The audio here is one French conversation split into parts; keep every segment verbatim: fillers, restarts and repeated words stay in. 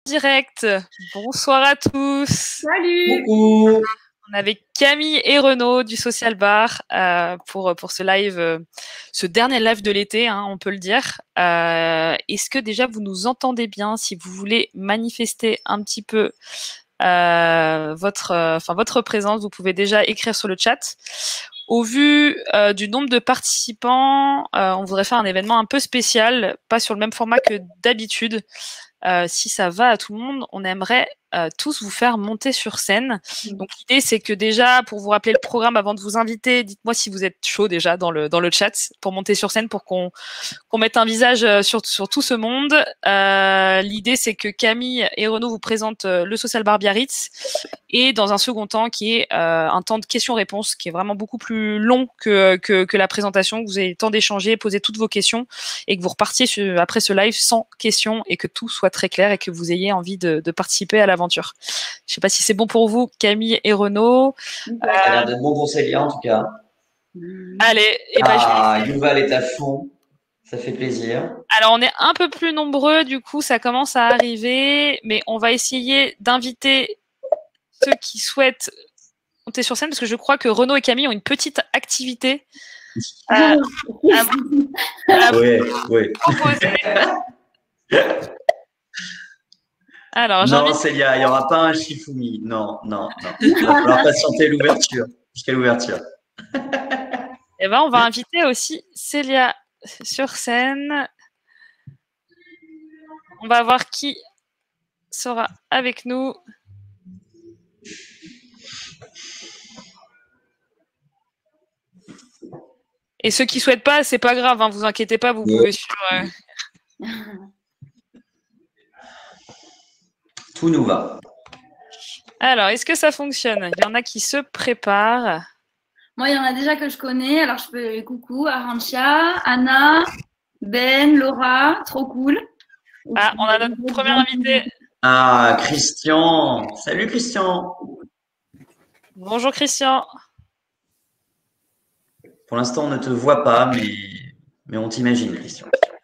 direct. Bonsoir à tous. Salut. Coucou. On est avec Camille et Renaud du Social Bar euh, pour, pour ce live, euh, ce dernier live de l'été, hein, on peut le dire. Euh, Est-ce que déjà vous nous entendez bien? Si vous voulez manifester un petit peu euh, votre, euh, enfin, votre présence, vous pouvez déjà écrire sur le chat. Au vu euh, du nombre de participants, euh, on voudrait faire un événement un peu spécial, pas sur le même format que d'habitude. Euh, si ça va à tout le monde, on aimerait euh, tous vous faire monter sur scène. Donc l'idée, c'est que déjà, pour vous rappeler le programme avant de vous inviter, dites-moi si vous êtes chaud déjà dans le dans le chat pour monter sur scène, pour qu'on qu'on mette un visage sur sur tout ce monde. Euh, l'idée, c'est que Camille et Renaud vous présentent euh, le Social Bar Biarritz, et dans un second temps, qui est euh, un temps de questions-réponses, qui est vraiment beaucoup plus long que que, que la présentation, que vous ayez le temps d'échanger, poser toutes vos questions, et que vous repartiez sur, après ce live sans questions, et que tout soit très clair et que vous ayez envie de, de participer à l'aventure. Je ne sais pas si c'est bon pour vous, Camille et Renaud. Ça a l'air d'être bon pour Célia, en tout cas. Allez. Et ben, ah, je... Yuval est à fond. Ça fait plaisir. Alors, on est un peu plus nombreux, du coup, ça commence à arriver, mais on va essayer d'inviter ceux qui souhaitent monter sur scène, parce que je crois que Renaud et Camille ont une petite activité euh, à, à oui, oui. proposer. Alors, non, Célia, il n'y aura pas un Shifumi. Non, non, non. Il va falloir patienter l'ouverture, jusqu'à l'ouverture. Eh ben, on va inviter aussi Célia sur scène. On va voir qui sera avec nous. Et ceux qui ne souhaitent pas, c'est pas grave, hein, vous inquiétez pas, vous pouvez suivre. Euh... Tout nous va. Alors, est-ce que ça fonctionne? Il y en a qui se préparent. Moi, il y en a déjà que je connais. Alors, je fais coucou, Arantia, Anna, Ben, Laura, trop cool. Ah, on a notre premier invité. Ah, Christian. Salut, Christian. Bonjour, Christian. Pour l'instant, on ne te voit pas, mais, mais on t'imagine, Christian.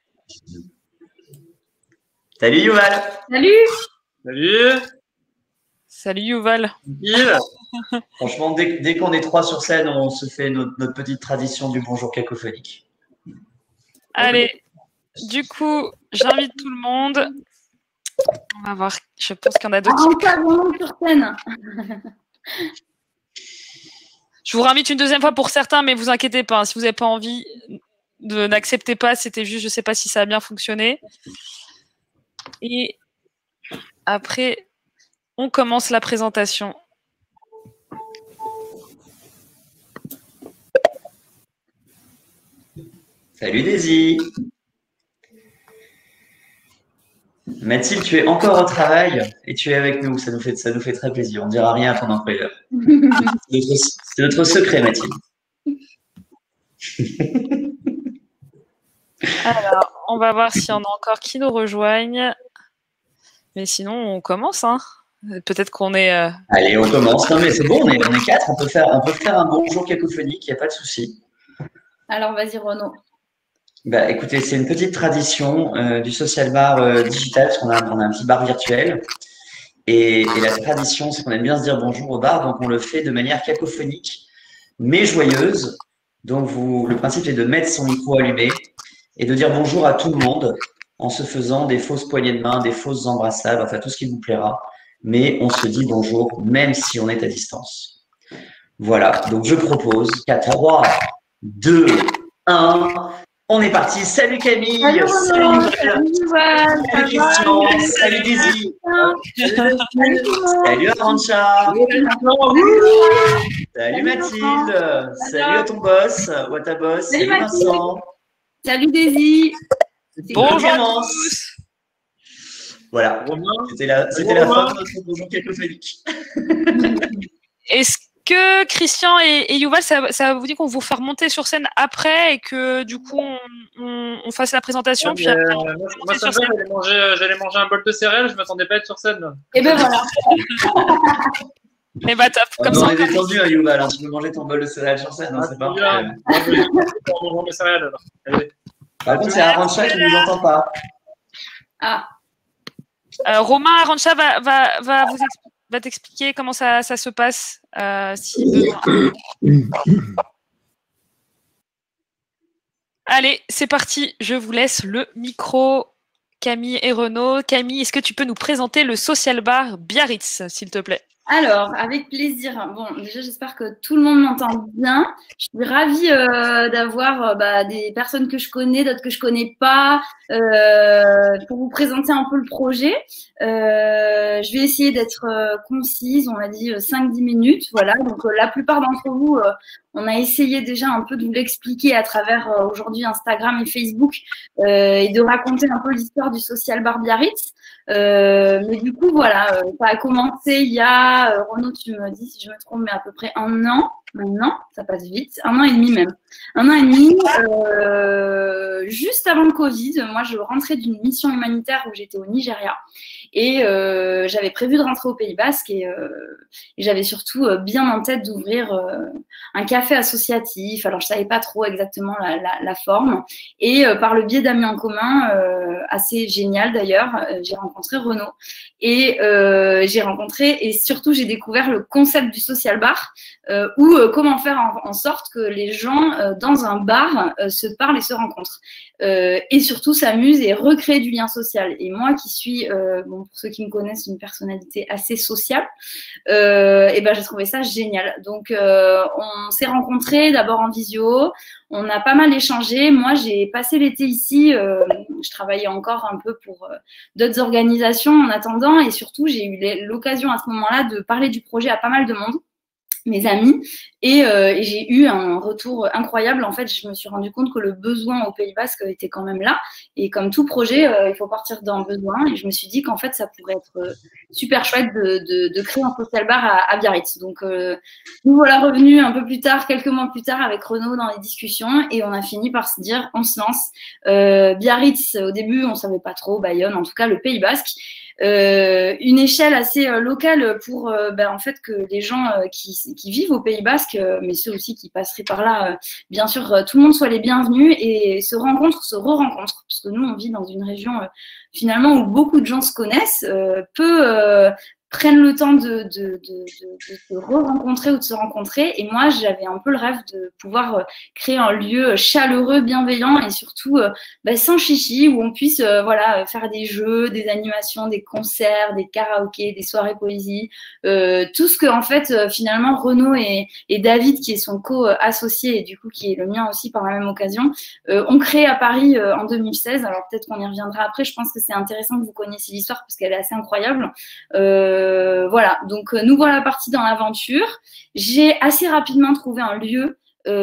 Salut, Yuval. Salut. Salut. Salut, Yuval. Franchement, dès, dès qu'on est trois sur scène, on se fait notre, notre petite tradition du bonjour cacophonique. Allez, du coup, j'invite tout le monde. On va voir, je pense qu'il y en a d'autres. Ah, qui... vraiment sur scène. Je vous réinvite une deuxième fois pour certains, mais vous inquiétez pas, hein, si vous n'avez pas envie, de n'acceptez pas, c'était juste, je ne sais pas si ça a bien fonctionné. Et après, on commence la présentation. Salut Daisy. Mathilde, tu es encore au travail et tu es avec nous. Ça nous fait, ça nous fait très plaisir. On ne dira rien à ton employeur. C'est notre secret, Mathilde. Alors, on va voir s'il y en a encore qui nous rejoignent. Mais sinon, on commence. Hein. Peut-être qu'on est… Euh... Allez, on commence. Non, mais c'est bon, on est, on est quatre. On peut, faire, on peut faire un bonjour cacophonique, il n'y a pas de souci. Alors, vas-y, Renaud. Bah, écoutez, c'est une petite tradition euh, du social bar euh, digital, parce qu'on a, on a un petit bar virtuel. Et, et la tradition, c'est qu'on aime bien se dire bonjour au bar, donc on le fait de manière cacophonique, mais joyeuse. Donc, vous, le principe est de mettre son micro allumé et de dire bonjour à tout le monde en se faisant des fausses poignées de main, des fausses embrassades, enfin tout ce qui vous plaira. Mais on se dit bonjour, même si on est à distance. Voilà, donc je propose qu'à trois, deux, un… On est parti. Salut Camille. Salut, salut, salut, Yuval. Salut Christian. Salut Daisy. Salut Arancha. Salut Mathilde. Salut à ton boss ou à ta boss. Salut Vincent. Salut Daisy. Bonjour à tous. Voilà. C'était la, c'était la fin de notre bonjour cacophonique. Est-ce que Christian et, et Yuval, ça, ça vous dit qu'on vous faire monter sur scène après et que du coup on, on, on fasse la présentation, ouais, puis après on, euh, moi, moi ça va, j'allais manger, j'allais manger un bol de céréales, je ne m'attendais pas à être sur scène. Et ben voilà. Et bah top, comme oh, ça. On est détendu, hein, Yuval, hein, tu peux manger ton bol de céréales sur scène, hein, ah, c'est pas bien. On mange des céréales alors. Allez. Par contre, c'est Arancha qui ne nous entend pas. Ah. Euh, Romain Arantxa va, va, va, vous expli- va t'expliquer comment ça, ça se passe, euh, si besoin. Allez, c'est parti. Je vous laisse le micro, Camille et Renaud. Camille, est-ce que tu peux nous présenter le Social Bar Biarritz, s'il te plaît? Alors, avec plaisir. Bon, déjà, j'espère que tout le monde m'entend bien. Je suis ravie euh, d'avoir euh, bah, des personnes que je connais, d'autres que je connais pas, euh, pour vous présenter un peu le projet. Euh, je vais essayer d'être euh, concise. On a dit euh, cinq dix minutes. Voilà. Donc, euh, la plupart d'entre vous, euh, on a essayé déjà un peu de vous l'expliquer à travers euh, aujourd'hui Instagram et Facebook euh, et de raconter un peu l'histoire du Social Bar Biarritz. Euh, mais du coup, voilà, euh, ça a commencé il y a, euh, Renaud, tu me dis si je me trompe, mais à peu près un an maintenant, ça passe vite, un an et demi même. Un an et demi, euh, juste avant le Covid, moi je rentrais d'une mission humanitaire où j'étais au Nigeria et euh, j'avais prévu de rentrer au Pays Basque et, euh, et j'avais surtout euh, bien en tête d'ouvrir euh, un café associatif. Alors je savais pas trop exactement la, la, la forme et euh, par le biais d'amis en commun, euh, assez génial d'ailleurs, euh, j'ai rencontré Renaud et euh, j'ai rencontré et surtout j'ai découvert le concept du social bar euh, ou euh, comment faire en, en sorte que les gens euh, dans un bar euh, se parlent et se rencontrent euh, et surtout s'amusent et recréent du lien social. Et moi qui suis, euh, bon, pour ceux qui me connaissent, une personnalité assez sociale, euh, et ben j'ai trouvé ça génial. Donc euh, on s'est rencontrés d'abord en visio, on a pas mal échangé. Moi j'ai passé l'été ici, euh, je travaillais encore un peu pour euh, d'autres organisations en attendant et surtout j'ai eu l'occasion à ce moment-là de parler du projet à pas mal de monde, mes amis, et, euh, et j'ai eu un retour incroyable. En fait, je me suis rendu compte que le besoin au Pays Basque était quand même là. Et comme tout projet, euh, il faut partir d'un besoin. Et je me suis dit qu'en fait, ça pourrait être euh, super chouette de, de, de créer un social bar à, à Biarritz. Donc, euh, nous voilà revenus un peu plus tard, quelques mois plus tard, avec Renaud dans les discussions. Et on a fini par se dire, on se lance. Euh, Biarritz, au début, on savait pas trop, Bayonne, en tout cas, le Pays Basque. Euh, une échelle assez euh, locale pour euh, ben, en fait que les gens euh, qui, qui vivent au Pays Basque, euh, mais ceux aussi qui passeraient par là, euh, bien sûr, euh, tout le monde soit les bienvenus et se rencontrent, se re-rencontrent, parce que nous, on vit dans une région euh, finalement où beaucoup de gens se connaissent, euh, peu euh, prennent le temps de, de, de, de, de se re-rencontrer ou de se rencontrer. Et moi, j'avais un peu le rêve de pouvoir euh, créer un lieu chaleureux, bienveillant et surtout euh, bah, sans chichi, où on puisse euh, voilà, faire des jeux, des animations, des concerts, des karaokés, des soirées poésie, euh, tout ce que en fait euh, finalement Renaud et, et David, qui est son co-associé et du coup qui est le mien aussi par la même occasion, euh, ont créé à Paris euh, en deux mille seize. Alors peut-être qu'on y reviendra après, je pense que c'est intéressant que vous connaissiez l'histoire parce qu'elle est assez incroyable. Euh, voilà, donc euh, nous voilà partis dans l'aventure. J'ai assez rapidement trouvé un lieu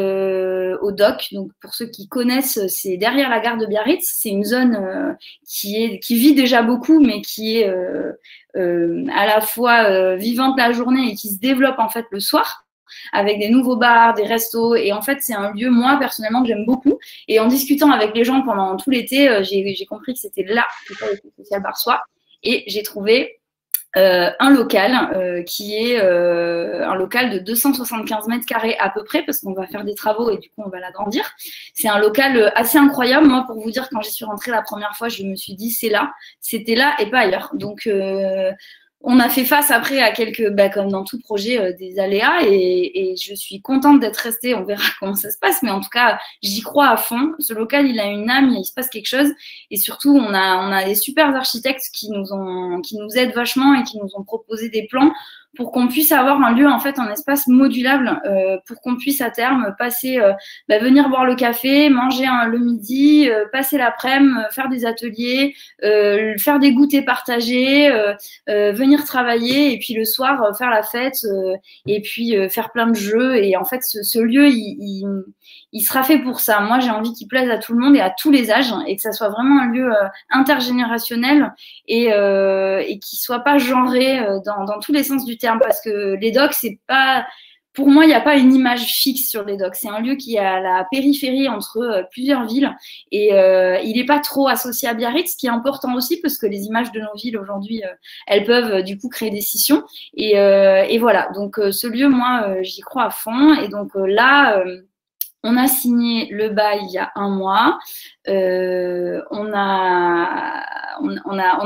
Euh, au dock. Donc pour ceux qui connaissent, c'est derrière la gare de Biarritz. C'est une zone euh, qui est qui vit déjà beaucoup, mais qui est euh, euh, à la fois euh, vivante la journée et qui se développe en fait le soir, avec des nouveaux bars, des restos. Et en fait, c'est un lieu, moi, personnellement, que j'aime beaucoup. Et en discutant avec les gens pendant tout l'été, euh, j'ai, j'ai compris que c'était là que le social bar soit. Et j'ai trouvé Euh, un local euh, qui est euh, un local de deux cent soixante-quinze mètres carrés à peu près, parce qu'on va faire des travaux et du coup on va l'agrandir. C'est un local assez incroyable. Moi, pour vous dire, quand j'y suis rentrée la première fois, je me suis dit c'est là, c'était là et pas ailleurs. Donc euh, on a fait face après à quelques, bah, comme dans tout projet, euh, des aléas et, et je suis contente d'être restée. On verra comment ça se passe, mais en tout cas, j'y crois à fond. Ce local, il a une âme, il se passe quelque chose et surtout, on a, on a des super architectes qui nous ont, qui nous aident vachement et qui nous ont proposé des plans pour qu'on puisse avoir un lieu, en fait, un espace modulable, euh, pour qu'on puisse à terme passer, euh, bah, venir boire le café, manger un, le midi, euh, passer l'après-midi, faire des ateliers, euh, faire des goûters partagés, euh, euh, venir travailler et puis le soir euh, faire la fête euh, et puis euh, faire plein de jeux. Et en fait, ce, ce lieu, il, il, il sera fait pour ça. Moi, j'ai envie qu'il plaise à tout le monde et à tous les âges et que ça soit vraiment un lieu euh, intergénérationnel et, euh, et qui soit pas genré euh, dans, dans tous les sens du terme, parce que les docks, c'est pas, pour moi, il n'y a pas une image fixe sur les docks. C'est un lieu qui est à la périphérie entre euh, plusieurs villes et euh, il n'est pas trop associé à Biarritz, ce qui est important aussi parce que les images de nos villes aujourd'hui, euh, elles peuvent euh, du coup créer des scissions. Et, euh, et voilà, donc euh, ce lieu, moi, euh, j'y crois à fond. Et donc euh, là, euh, on a signé le bail il y a un mois. Euh, on a, on, on a, on a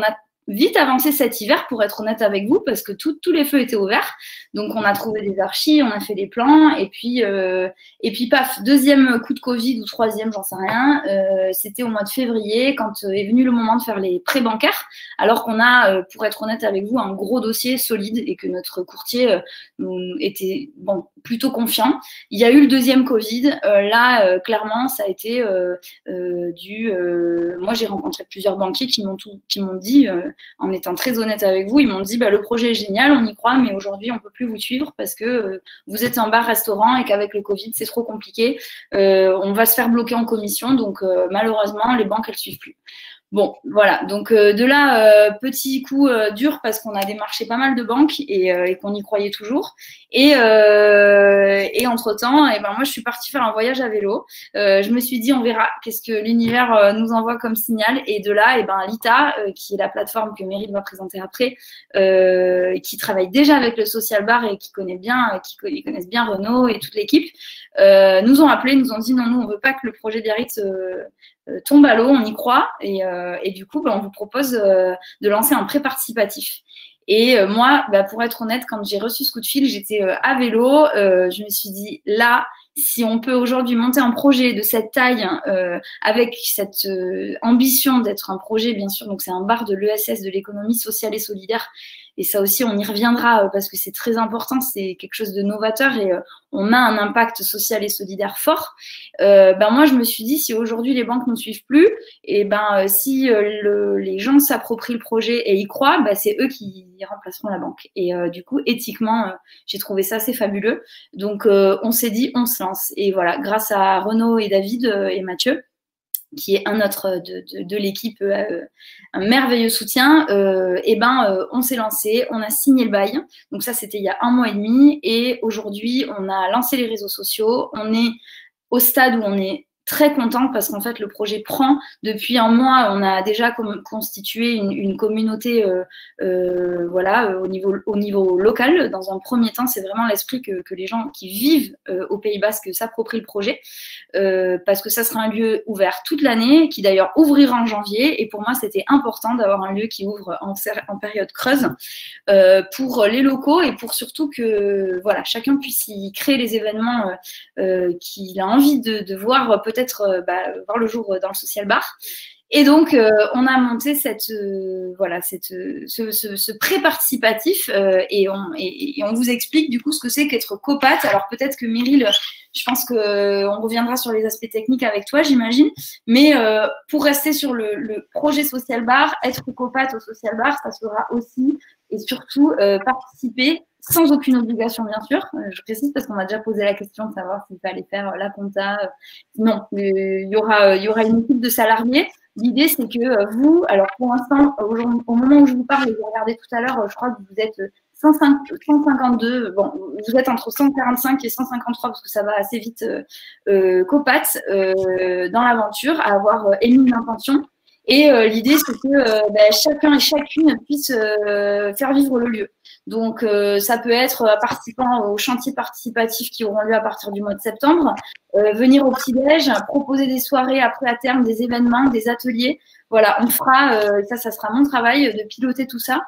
vite avancé cet hiver, pour être honnête avec vous, parce que tout, tous les feux étaient ouverts. Donc, on a trouvé des archis, on a fait des plans, et puis, euh, et puis paf, deuxième coup de Covid ou troisième, j'en sais rien. Euh, C'était au mois de février, quand est venu le moment de faire les prêts bancaires, alors qu'on a, euh, pour être honnête avec vous, un gros dossier solide et que notre courtier euh, était bon, plutôt confiant. Il y a eu le deuxième Covid. Euh, là, euh, clairement, ça a été euh, euh, du... Euh, moi, j'ai rencontré plusieurs banquiers qui m'ont tout, qui m'ont dit... Euh, en étant très honnête avec vous, ils m'ont dit bah, le projet est génial, on y croit, mais aujourd'hui, on ne peut plus vous suivre parce que euh, vous êtes un bar-restaurant et qu'avec le Covid, c'est trop compliqué. Euh, on va se faire bloquer en commission, donc euh, malheureusement, les banques, elles ne suivent plus. Bon, voilà. Donc, euh, de là, euh, petit coup euh, dur parce qu'on a démarché pas mal de banques et, euh, et qu'on y croyait toujours. Et, euh, et entre-temps, eh ben, moi, je suis partie faire un voyage à vélo. Euh, je me suis dit, on verra qu'est-ce que l'univers euh, nous envoie comme signal. Et de là, eh ben, Lita, euh, qui est la plateforme que Meryl va présenter après, euh, qui travaille déjà avec le Social Bar et qui connaît bien, euh, qui ils connaissent bien Renaud et toute l'équipe, euh, nous ont appelés, nous ont dit, non, nous, on veut pas que le projet Biarritz euh, tombe à l'eau, on y croit, et, euh, et du coup, bah, on vous propose euh, de lancer un prêt participatif. Et euh, moi, bah, pour être honnête, quand j'ai reçu ce coup de fil, j'étais euh, à vélo, euh, je me suis dit, là, si on peut aujourd'hui monter un projet de cette taille, euh, avec cette euh, ambition d'être un projet, bien sûr, donc c'est un bar de l'E S S, de l'économie sociale et solidaire, et ça aussi, on y reviendra euh, parce que c'est très important, c'est quelque chose de novateur et euh, on a un impact social et solidaire fort. Euh, ben moi, je me suis dit, si aujourd'hui les banques ne suivent plus, et ben euh, si euh, le, les gens s'approprient le projet et y croient, ben, c'est eux qui remplaceront la banque. Et euh, du coup, éthiquement, euh, j'ai trouvé ça assez fabuleux. Donc, euh, on s'est dit, on se lance. Et voilà, grâce à Renaud et David euh, et Mathieu, qui est un autre de, de, de l'équipe, euh, un merveilleux soutien, euh, et ben euh, on s'est lancé, on a signé le bail. Donc ça, c'était il y a un mois et demi. Et aujourd'hui, on a lancé les réseaux sociaux. On est au stade où on est très contente parce qu'en fait, le projet prend. Depuis un mois, on a déjà constitué une, une communauté euh, euh, voilà, au niveau, au niveau local. Dans un premier temps, c'est vraiment l'esprit que, que les gens qui vivent euh, au Pays Basque s'approprient le projet euh, parce que ça sera un lieu ouvert toute l'année, qui d'ailleurs ouvrira en janvier. Et pour moi, c'était important d'avoir un lieu qui ouvre en, en période creuse euh, pour les locaux et pour surtout que voilà, chacun puisse y créer les événements euh, euh, qu'il a envie de, de voir peut-être peut-être bah, voir le jour dans le social bar. Et donc, euh, on a monté cette, euh, voilà, cette, ce, ce, ce prêt participatif euh, et, on, et, et on vous explique du coup ce que c'est qu'être copat. Alors peut-être que Meryl, je pense qu'on reviendra sur les aspects techniques avec toi, j'imagine. Mais euh, pour rester sur le, le projet social bar, être copat au social bar, ça sera aussi et surtout euh, participer sans aucune obligation, bien sûr. Euh, je précise parce qu'on m'a déjà posé la question de savoir s'il fallait faire euh, la compta. Euh, non, il euh, y aura, il y aura une équipe de salariés. L'idée, c'est que euh, vous, alors pour l'instant, au, au moment où je vous parle, et vous regardez tout à l'heure, euh, je crois que vous êtes cent cinquante-deux, bon, vous êtes entre cent quarante-cinq et cent cinquante-trois parce que ça va assez vite, euh, euh, copat euh, dans l'aventure, à avoir euh, émis une intention. Et euh, l'idée, c'est que euh, ben, chacun et chacune puisse euh, faire vivre le lieu. Donc, euh, ça peut être euh, participant aux chantiers participatifs qui auront lieu à partir du mois de septembre, euh, venir au petit-déj, proposer des soirées après à terme, des événements, des ateliers. Voilà, on fera, euh, ça, ça sera mon travail de piloter tout ça.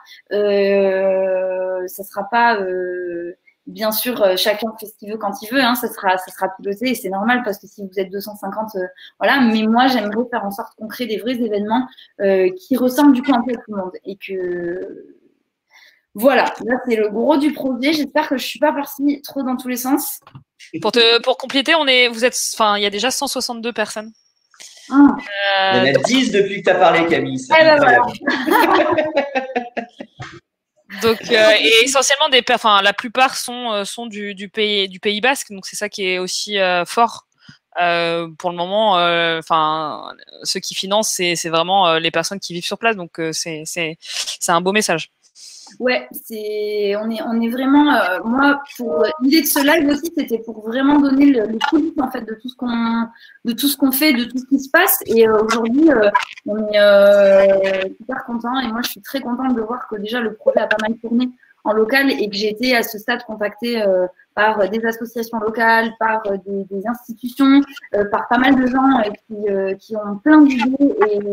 Euh, ça sera pas... Euh, Bien sûr, euh, chacun fait ce qu'il veut quand il veut, hein, ça sera, ça sera piloté et c'est normal parce que si vous êtes deux cent cinquante, euh, voilà. Mais moi, j'aimerais faire en sorte qu'on crée des vrais événements euh, qui ressemblent du coup un peu à tout le monde et que voilà. Là, c'est le gros du projet. J'espère que je suis pas partie trop dans tous les sens. Pour te, pour compléter, on est, vous êtes, enfin, il y a déjà cent soixante-deux personnes. Ah. Euh, il y en a donc... dix depuis que tu as parlé, Camille. Eh ben voilà. Donc, euh, et essentiellement, des, enfin, la plupart sont, euh, sont du, du, pays, du Pays Basque, donc c'est ça qui est aussi euh, fort. Euh, pour le moment, enfin, euh, ceux qui financent, c'est vraiment euh, les personnes qui vivent sur place, donc euh, c'est un beau message. Ouais, c'est on est on est vraiment euh, moi pour l'idée de ce live aussi, c'était pour vraiment donner le, le coulisses en fait de tout ce qu'on de tout ce qu'on fait, de tout ce qui se passe. Et euh, aujourd'hui, euh, on est euh, super content et moi je suis très contente de voir que déjà le projet a pas mal tourné en local et que j'ai été à ce stade contactée euh, par des associations locales, par euh, des, des institutions, euh, par pas mal de gens euh, qui, euh, qui ont plein d'idées et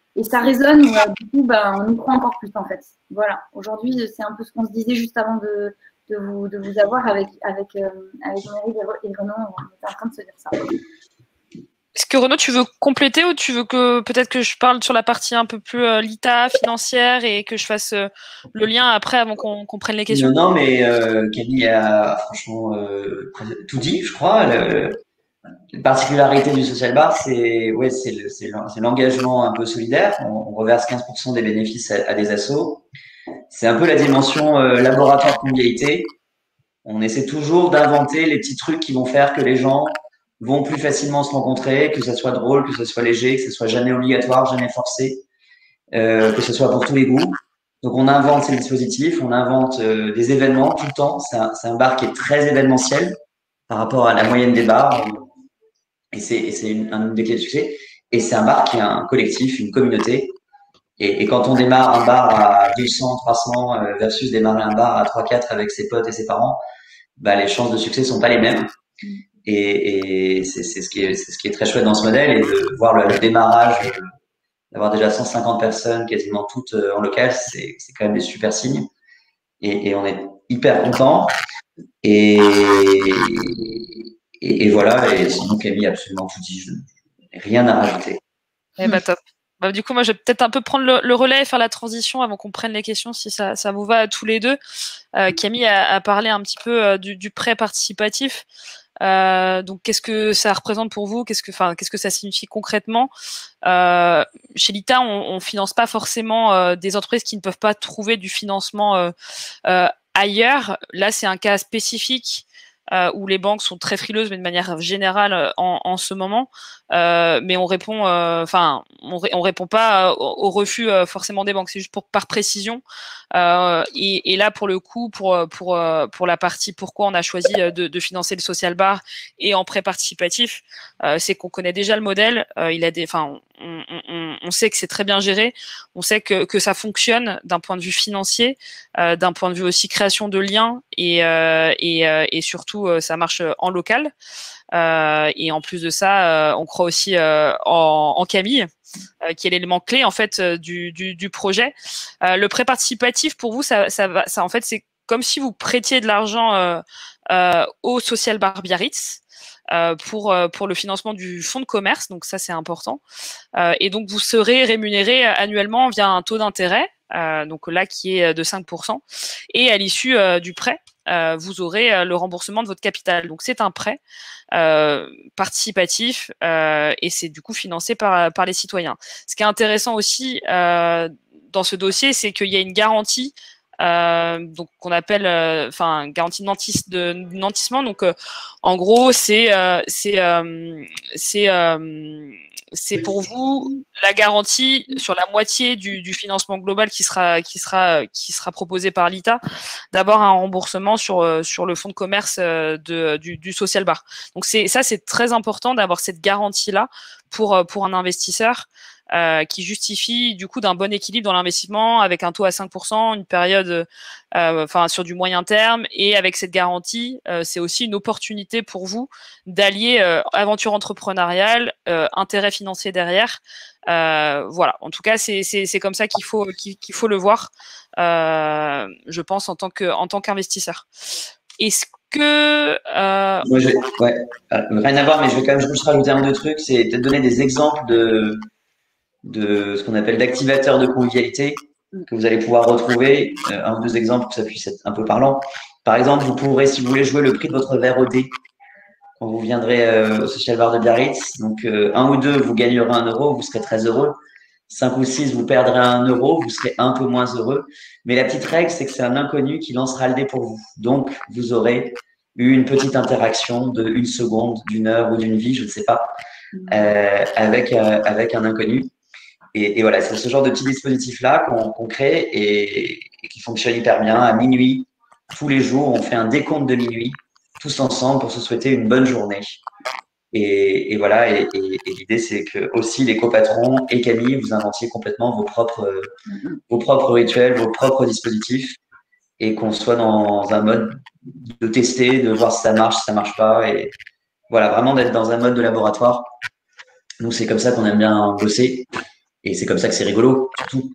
et ça résonne. Et, euh, du coup, bah, on y croit encore plus en fait. Voilà. Aujourd'hui, c'est un peu ce qu'on se disait juste avant de, de, vous, de vous avoir avec, avec, euh, avec Mary et Renaud. On était en train de se dire ça. Est-ce que Renaud, tu veux compléter ou tu veux que peut-être que je parle sur la partie un peu plus euh, l'I T A, financière, et que je fasse euh, le lien après avant qu'on qu'on prenne les questions? Non, non, mais euh, Camille a franchement euh, tout dit, je crois. Le, la particularité du Social Bar, c'est ouais, c'est le- c'est l'en- c'est l'engagement un peu solidaire. On, on reverse quinze pour cent des bénéfices à, à des assos. C'est un peu la dimension euh, laboratoire convivialité. On essaie toujours d'inventer les petits trucs qui vont faire que les gens vont plus facilement se rencontrer, que ça soit drôle, que ça soit léger, que ce soit jamais obligatoire, jamais forcé, euh, que ce soit pour tous les goûts. Donc on invente ces dispositifs, on invente euh, des événements tout le temps. C'est un, c'est un bar qui est très événementiel par rapport à la moyenne des bars, et c'est et c'est une, une des clés de succès. Et c'est un bar qui a un collectif, une communauté. Et, et quand on démarre un bar à deux cents, trois cents euh, versus démarrer un bar à trois, quatre avec ses potes et ses parents, bah, les chances de succès sont pas les mêmes. Et, et c'est c'est ce qui est c'est ce qui est très chouette dans ce modèle, et de voir le, le démarrage, euh, d'avoir déjà cent cinquante personnes, quasiment toutes euh, en local, c'est c'est quand même des super signes. Et, et on est hyper content. Et, et, et voilà. Et sinon, Camille a absolument tout dit. Je n'ai rien à rajouter. Eh ben, top. Bah, du coup, moi, je vais peut-être un peu prendre le, le relais et faire la transition avant qu'on prenne les questions, si ça, ça vous va à tous les deux. Euh, Camille a, a parlé un petit peu euh, du, du prêt participatif. Euh, donc, qu'est-ce que ça représente pour vous? Qu'est-ce que, enfin, qu'est-ce que ça signifie concrètement? euh, Chez l'I T A, on, on finance pas forcément euh, des entreprises qui ne peuvent pas trouver du financement euh, euh, ailleurs. Là, c'est un cas spécifique euh, où les banques sont très frileuses, mais de manière générale en, en ce moment. Euh, mais on répond, enfin, euh, on, on répond pas au, au refus euh, forcément des banques. C'est juste pour par précision. Euh, et, et là, pour le coup, pour pour pour la partie pourquoi on a choisi de, de financer le social bar et en prêt participatif, euh, c'est qu'on connaît déjà le modèle. Euh, il a des, enfin, on, on, on sait que c'est très bien géré. On sait que que ça fonctionne d'un point de vue financier, euh, d'un point de vue aussi création de liens, et euh, et, euh, et surtout euh, ça marche en local. Euh, et en plus de ça, euh, on croit aussi euh, en, en Camille, euh, qui est l'élément clé en fait euh, du, du, du projet. Euh, le prêt participatif, pour vous, ça, ça va, ça en fait, c'est comme si vous prêtiez de l'argent euh, euh, au Social Bar Biarritz. Euh, pour euh, pour le financement du fonds de commerce, donc ça c'est important. Euh, et donc vous serez rémunéré annuellement via un taux d'intérêt, euh, donc là qui est de cinq pour cent, et à l'issue euh, du prêt, euh, vous aurez euh, le remboursement de votre capital. Donc c'est un prêt euh, participatif euh, et c'est du coup financé par par les citoyens. Ce qui est intéressant aussi euh, dans ce dossier, c'est qu'il y a une garantie. Euh, donc qu'on appelle enfin euh, garantie de, nantis, de nantissement. Donc euh, en gros c'est euh, c'est euh, c'est euh, c'est pour vous la garantie sur la moitié du, du financement global qui sera qui sera qui sera proposé par l'I T A, d'avoir un remboursement sur sur le fonds de commerce de du, du social bar. Donc c'est ça c'est très important d'avoir cette garantie là pour pour un investisseur. Euh, qui justifie du coup d'un bon équilibre dans l'investissement avec un taux à cinq pour cent, une période, enfin euh, sur du moyen terme, et avec cette garantie, euh, c'est aussi une opportunité pour vous d'allier euh, aventure entrepreneuriale, euh, intérêt financier derrière. Euh, voilà, en tout cas c'est c'est c'est comme ça qu'il faut qu'il, qu'il faut le voir, euh, je pense en tant que en tant qu'investisseur. Est-ce que euh... Moi, je, ouais, rien à voir, mais je vais quand même juste rajouter un ou deux trucs. C'est peut-être donner des exemples de de ce qu'on appelle d'activateurs de convivialité que vous allez pouvoir retrouver. Euh, un ou deux exemples pour que ça puisse être un peu parlant. Par exemple, vous pourrez, si vous voulez jouer le prix de votre verre au dé quand vous viendrez euh, au Social Bar de Biarritz, donc euh, un ou deux, vous gagnerez un euro, vous serez très heureux. Cinq ou six, vous perdrez un euro, vous serez un peu moins heureux. Mais la petite règle, c'est que c'est un inconnu qui lancera le dé pour vous. Donc, vous aurez eu une petite interaction de une seconde, d'une heure ou d'une vie, je ne sais pas, euh, avec euh, avec un inconnu. Et, et voilà, c'est ce genre de petits dispositifs-là qu'on qu'on crée et, et qui fonctionne hyper bien. À minuit, tous les jours, on fait un décompte de minuit, tous ensemble, pour se souhaiter une bonne journée. Et, et voilà, et, et, et l'idée, c'est que aussi les copatrons et Camille, vous inventiez complètement vos propres, vos propres rituels, vos propres dispositifs, et qu'on soit dans un mode de tester, de voir si ça marche, si ça marche pas. Et voilà, vraiment d'être dans un mode de laboratoire. Nous, c'est comme ça qu'on aime bien bosser. et c'est comme ça que c'est rigolo, surtout.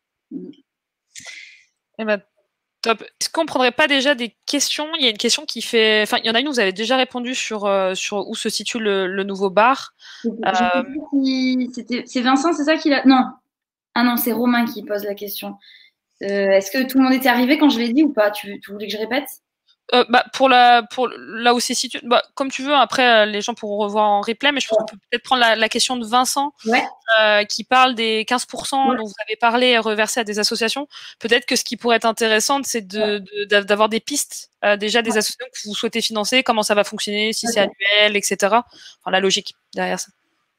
Eh ben, top. Est-ce qu'on ne prendrait pas déjà des questions? Il y a une question qui fait... Enfin, il y en a une, vous avez déjà répondu sur, euh, sur où se situe le, le nouveau bar. Euh... Si c'est Vincent, c'est ça qui l'a... Non. Ah non, c'est Romain qui pose la question. Euh, Est-ce que tout le monde était arrivé quand je l'ai dit ou pas? tu, tu voulais que je répète? Euh, bah, pour, la, pour là où c'est situé, bah, comme tu veux, après les gens pourront revoir en replay, mais je pense ouais. qu'on peut peut-être prendre la, la question de Vincent ouais. euh, qui parle des quinze pour cent ouais. dont vous avez parlé reversés à des associations. Peut-être que ce qui pourrait être intéressant, c'est de, ouais. de, d'avoir des pistes euh, déjà des ouais. associations que vous souhaitez financer, comment ça va fonctionner, si okay. c'est annuel, et cetera. Enfin, la logique derrière ça.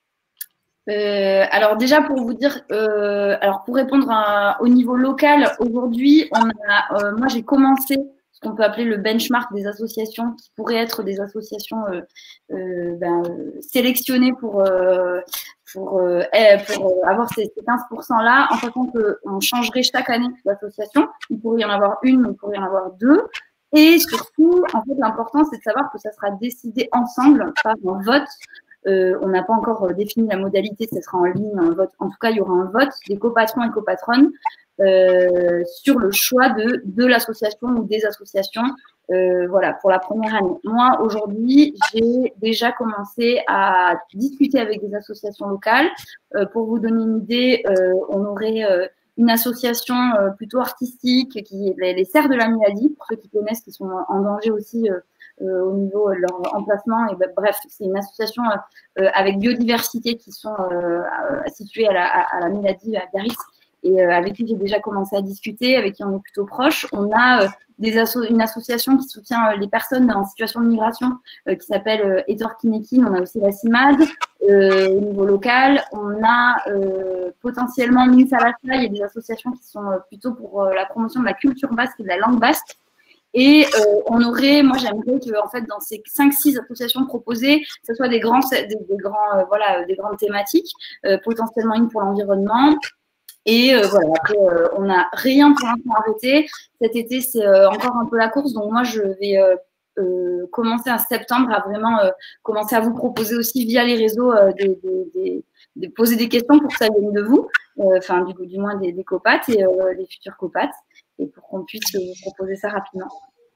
Euh, alors déjà pour vous dire, euh, alors pour répondre à, au niveau local, aujourd'hui, on a, euh, moi j'ai commencé ce qu'on peut appeler le benchmark des associations qui pourraient être des associations euh, euh, ben, sélectionnées pour, euh, pour, euh, pour avoir ces, ces quinze pour cent là, en sachant qu'on changerait chaque année d'association. Il pourrait y en avoir une, mais il pourrait y en avoir deux. Et surtout, en fait, l'important, c'est de savoir que ça sera décidé ensemble par un vote. Euh, on n'a pas encore défini la modalité, ce sera en ligne, un vote. En tout cas, il y aura un vote des copatrons et copatronnes euh, sur le choix de, de l'association ou des associations euh, voilà, pour la première année. Moi, aujourd'hui, j'ai déjà commencé à discuter avec des associations locales. Euh, pour vous donner une idée, euh, on aurait euh, une association euh, plutôt artistique qui est les, les Serres de la Milady, pour ceux qui connaissent, qui sont en danger aussi euh, Euh, au niveau de leur emplacement. Et ben, bref, c'est une association euh, avec biodiversité qui sont euh, situées à la, à, à la Milady, à Biarritz, et euh, avec qui j'ai déjà commencé à discuter, avec qui on est plutôt proche. On a euh, des asso une association qui soutient euh, les personnes en situation de migration euh, qui s'appelle euh, Edor Kinekin. On a aussi la CIMAD euh, au niveau local. On a euh, potentiellement Minsalasa. Il y a des associations qui sont euh, plutôt pour euh, la promotion de la culture basque et de la langue basque. Et euh, on aurait, moi j'aimerais que en fait dans ces cinq six associations proposées, que ce soit des grands, des, des grands, euh, voilà, des grandes thématiques, euh, potentiellement une pour l'environnement. Et euh, voilà, après euh, on n'a rien pour l'instant arrêté. Cet été c'est euh, encore un peu la course, donc moi je vais euh, euh, commencer en septembre à vraiment euh, commencer à vous proposer aussi via les réseaux euh, de, de, de, de poser des questions pour que ça vienne de vous, enfin euh, du, du moins des, des copates et euh, des futurs copates, et pour qu'on puisse vous proposer ça rapidement.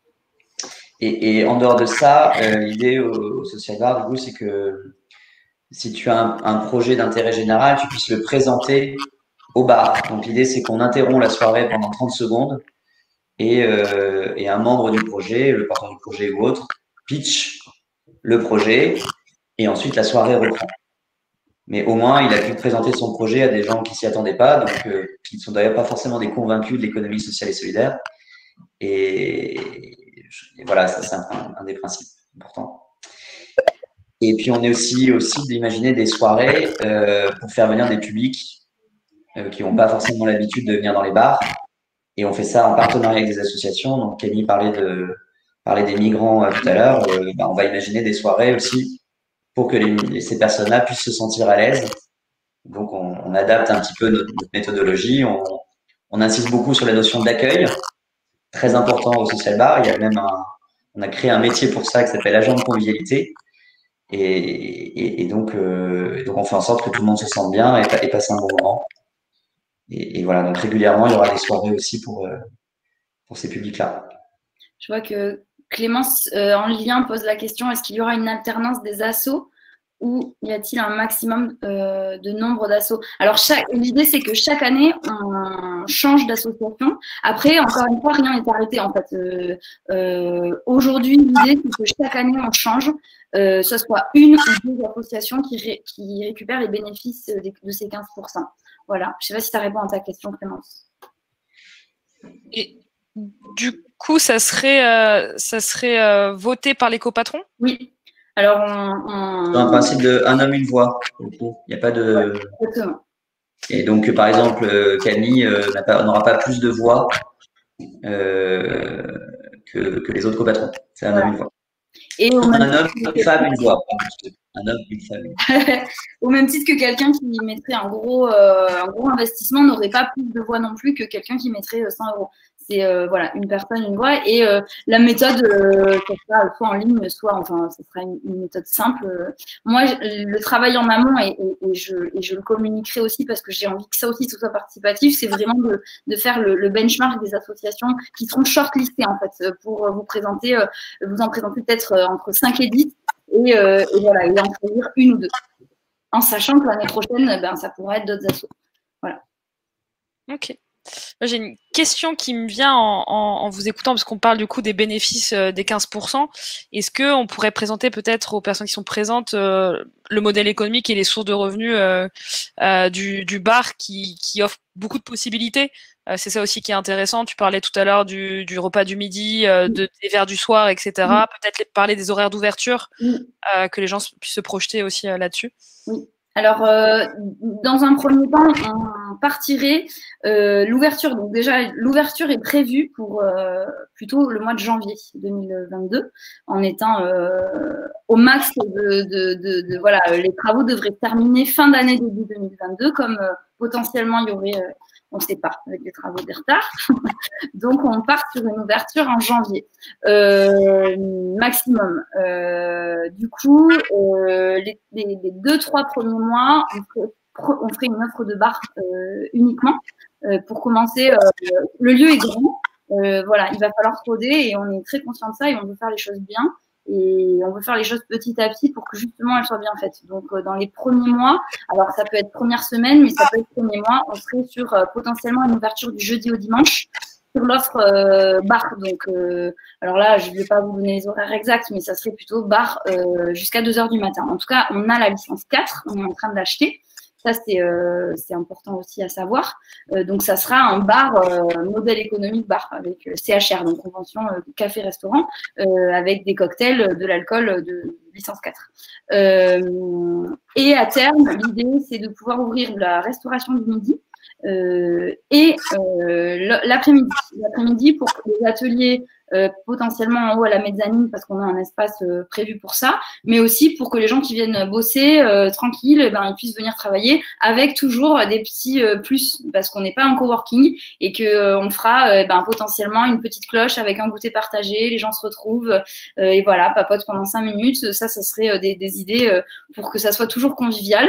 Et, et en dehors de ça, euh, l'idée au, au Social Bar, du coup, c'est que si tu as un, un projet d'intérêt général, tu puisses le présenter au bar. Donc l'idée, c'est qu'on interrompt la soirée pendant trente secondes et, euh, et un membre du projet, le porteur du projet ou autre, pitch le projet et ensuite la soirée reprend. Mais au moins, il a pu présenter son projet à des gens qui s'y attendaient pas, donc euh, qui ne sont d'ailleurs pas forcément des convaincus de l'économie sociale et solidaire. Et, et voilà, ça c'est un, un des principes importants. Et puis on est aussi aussi d'imaginer des soirées euh, pour faire venir des publics euh, qui n'ont pas forcément l'habitude de venir dans les bars. Et on fait ça en partenariat avec des associations. Donc Camille parlait de parlait des migrants euh, tout à l'heure. Euh, bah, on va imaginer des soirées aussi pour que les, ces personnes-là puissent se sentir à l'aise. Donc on, on adapte un petit peu notre, notre méthodologie. On, on insiste beaucoup sur la notion d'accueil, très important au Social Bar. Il y a même un, on a créé un métier pour ça qui s'appelle agent de convivialité. Et, et, et donc, euh, donc on fait en sorte que tout le monde se sente bien et, et passe un bon moment. Et, et voilà, donc régulièrement, il y aura des soirées aussi pour, euh, pour ces publics-là. Je vois que Clémence, euh, en lien, pose la question, est-ce qu'il y aura une alternance des assos ou y a-t-il un maximum euh, de nombre d'assos? Alors, l'idée, c'est que chaque année, on change d'association. Après, encore une fois, rien n'est arrêté. En fait, euh, euh, aujourd'hui, l'idée, c'est que chaque année, on change. Euh, ce soit une ou deux associations qui, ré, qui récupèrent les bénéfices de, de ces quinze pour cent. Voilà. Je ne sais pas si ça répond à ta question, Clémence. Et du coup, ça serait, euh, ça serait euh, voté par les copatrons? Oui. Alors, on, on... C'est un principe de un homme, une voix. Il n'y a pas de. Exactement. Et donc, par exemple, Camille euh, n'aura pas, pas plus de voix euh, que, que les autres copatrons. C'est un voilà. homme, une voix. Et au même un homme, une que... femme, une voix. Un homme, une femme. Au même titre que quelqu'un qui mettrait un gros, euh, un gros investissement n'aurait pas plus de voix non plus que quelqu'un qui mettrait cent euros. c'est euh, voilà, une personne, une voix. Et euh, la méthode, euh, ça sera soit en ligne, soit, enfin, ce sera une, une méthode simple. Moi, je, le travail en amont, et, et, et, je, et je le communiquerai aussi parce que j'ai envie que ça aussi ce soit participatif, c'est vraiment de, de faire le, le benchmark des associations qui seront shortlistées, en fait, pour vous présenter, euh, vous en présenter peut-être euh, entre cinq et dix, et, euh, et voilà, et en choisir une ou deux. En sachant que l'année prochaine, ben, ça pourrait être d'autres assos. Voilà. Ok. J'ai une question qui me vient en, en, en vous écoutant, parce qu'on parle du coup des bénéfices euh, des quinze pour cent. Est-ce qu'on pourrait présenter peut-être aux personnes qui sont présentes euh, le modèle économique et les sources de revenus euh, euh, du, du bar qui, qui offre beaucoup de possibilités? euh, C'est ça aussi qui est intéressant. Tu parlais tout à l'heure du, du repas du midi, euh, de, des verres du soir, et cetera. Oui. Peut-être les, parler des horaires d'ouverture, oui. euh, que les gens puissent se projeter aussi euh, là-dessus. Oui. Alors, euh, dans un premier temps, on partirait euh, l'ouverture. Donc déjà, l'ouverture est prévue pour euh, plutôt le mois de janvier deux mille vingt-deux, en étant euh, au max de, de, de, de voilà, les travaux devraient terminer fin d'année début deux mille vingt-deux, comme euh, potentiellement il y aurait, euh, on ne sait pas, avec les travaux des retards. Donc on part sur une ouverture en janvier euh, maximum. Euh, du coup, euh, les, les, les deux trois premiers mois, on ferait, on ferait une offre de bar euh, uniquement euh, pour commencer. Euh, le lieu est grand, euh, voilà, il va falloir coder et on est très conscient de ça et on veut faire les choses bien. Et on veut faire les choses petit à petit pour que justement elles soient bien faites. Donc euh, dans les premiers mois, alors ça peut être première semaine, mais ça peut être premier mois, on serait sur euh, potentiellement une ouverture du jeudi au dimanche sur l'offre euh, bar. Donc euh, alors là, je ne vais pas vous donner les horaires exacts, mais ça serait plutôt bar euh, jusqu'à deux heures du matin. En tout cas, on a la licence quatre, on est en train de l'acheter. Ça, c'est euh, important aussi à savoir. Euh, donc, ça sera un bar, euh, modèle économique bar, avec euh, C H R, donc convention euh, café-restaurant, euh, avec des cocktails, de l'alcool de licence quatre. Euh, et à terme, l'idée, c'est de pouvoir ouvrir la restauration du midi euh, et euh, l'après-midi. L'après-midi pour que les ateliers Euh, potentiellement en haut à la mezzanine parce qu'on a un espace euh, prévu pour ça, mais aussi pour que les gens qui viennent bosser euh, tranquilles, ben, ils puissent venir travailler avec toujours des petits euh, plus parce qu'on n'est pas en coworking et que euh, on fera euh, ben, potentiellement une petite cloche avec un goûter partagé, les gens se retrouvent euh, et voilà, papotent pendant cinq minutes. Ça, ça serait euh, des, des idées euh, pour que ça soit toujours convivial.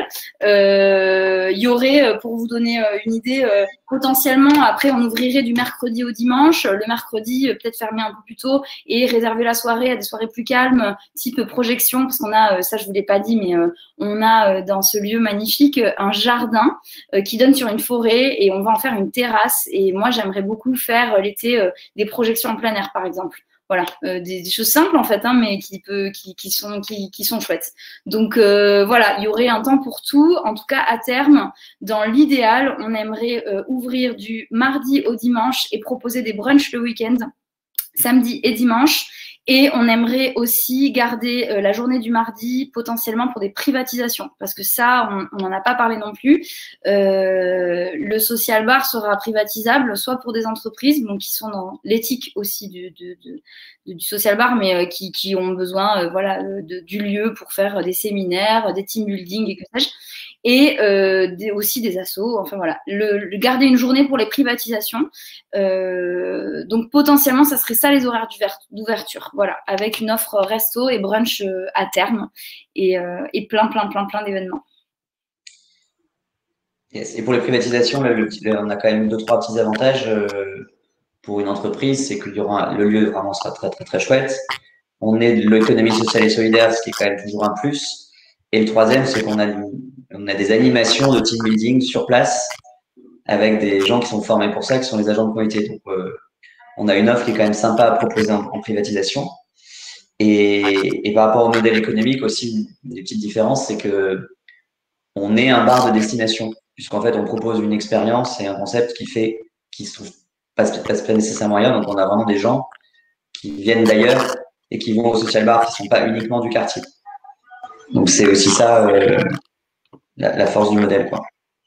Euh, il y aurait, pour vous donner euh, une idée, euh, potentiellement après on ouvrirait du mercredi au dimanche, le mercredi euh, peut-être fermer un peu plus tôt et réserver la soirée à des soirées plus calmes, type projection, parce qu'on a, ça je vous l'ai pas dit, mais euh, on a euh, dans ce lieu magnifique un jardin euh, qui donne sur une forêt et on va en faire une terrasse. Et moi j'aimerais beaucoup faire euh, l'été euh, des projections en plein air par exemple. Voilà, euh, des, des choses simples en fait, hein, mais qui, peut, qui, qui, sont, qui, qui sont chouettes. Donc euh, voilà, il y aurait un temps pour tout. En tout cas, à terme, dans l'idéal, on aimerait euh, ouvrir du mardi au dimanche et proposer des brunchs le week-end, samedi et dimanche. Et on aimerait aussi garder euh, la journée du mardi potentiellement pour des privatisations, parce que ça, on n'en a pas parlé non plus. Euh, le social bar sera privatisable soit pour des entreprises donc qui sont dans l'éthique aussi du, du, du, du social bar, mais euh, qui, qui ont besoin euh, voilà, de, du lieu pour faire des séminaires, des team building et que sais-je. Et euh, des, aussi des assos, enfin voilà, le, le garder une journée pour les privatisations. Euh, donc potentiellement, ça serait ça les horaires d'ouverture, voilà, avec une offre resto et brunch euh, à terme et, euh, et plein, plein, plein, plein d'événements. Yes. Et pour les privatisations, là, le, on a quand même deux, trois petits avantages euh, pour une entreprise, c'est que le lieu vraiment sera très, très, très chouette. On est de l'économie sociale et solidaire, ce qui est quand même toujours un plus. Et le troisième, c'est qu'on a, on a des animations de team building sur place avec des gens qui sont formés pour ça, qui sont les agents de comité. Donc, euh, on a une offre qui est quand même sympa à proposer en, en privatisation. Et, et par rapport au modèle économique aussi, des petites différences, c'est que on est un bar de destination, puisqu'en fait, on propose une expérience et un concept qui fait, qui se trouve pas, pas, pas nécessairement ailleurs. Donc, on a vraiment des gens qui viennent d'ailleurs et qui vont au social bar, qui ne sont pas uniquement du quartier. Donc, c'est aussi ça, euh, la, la force du modèle, quoi.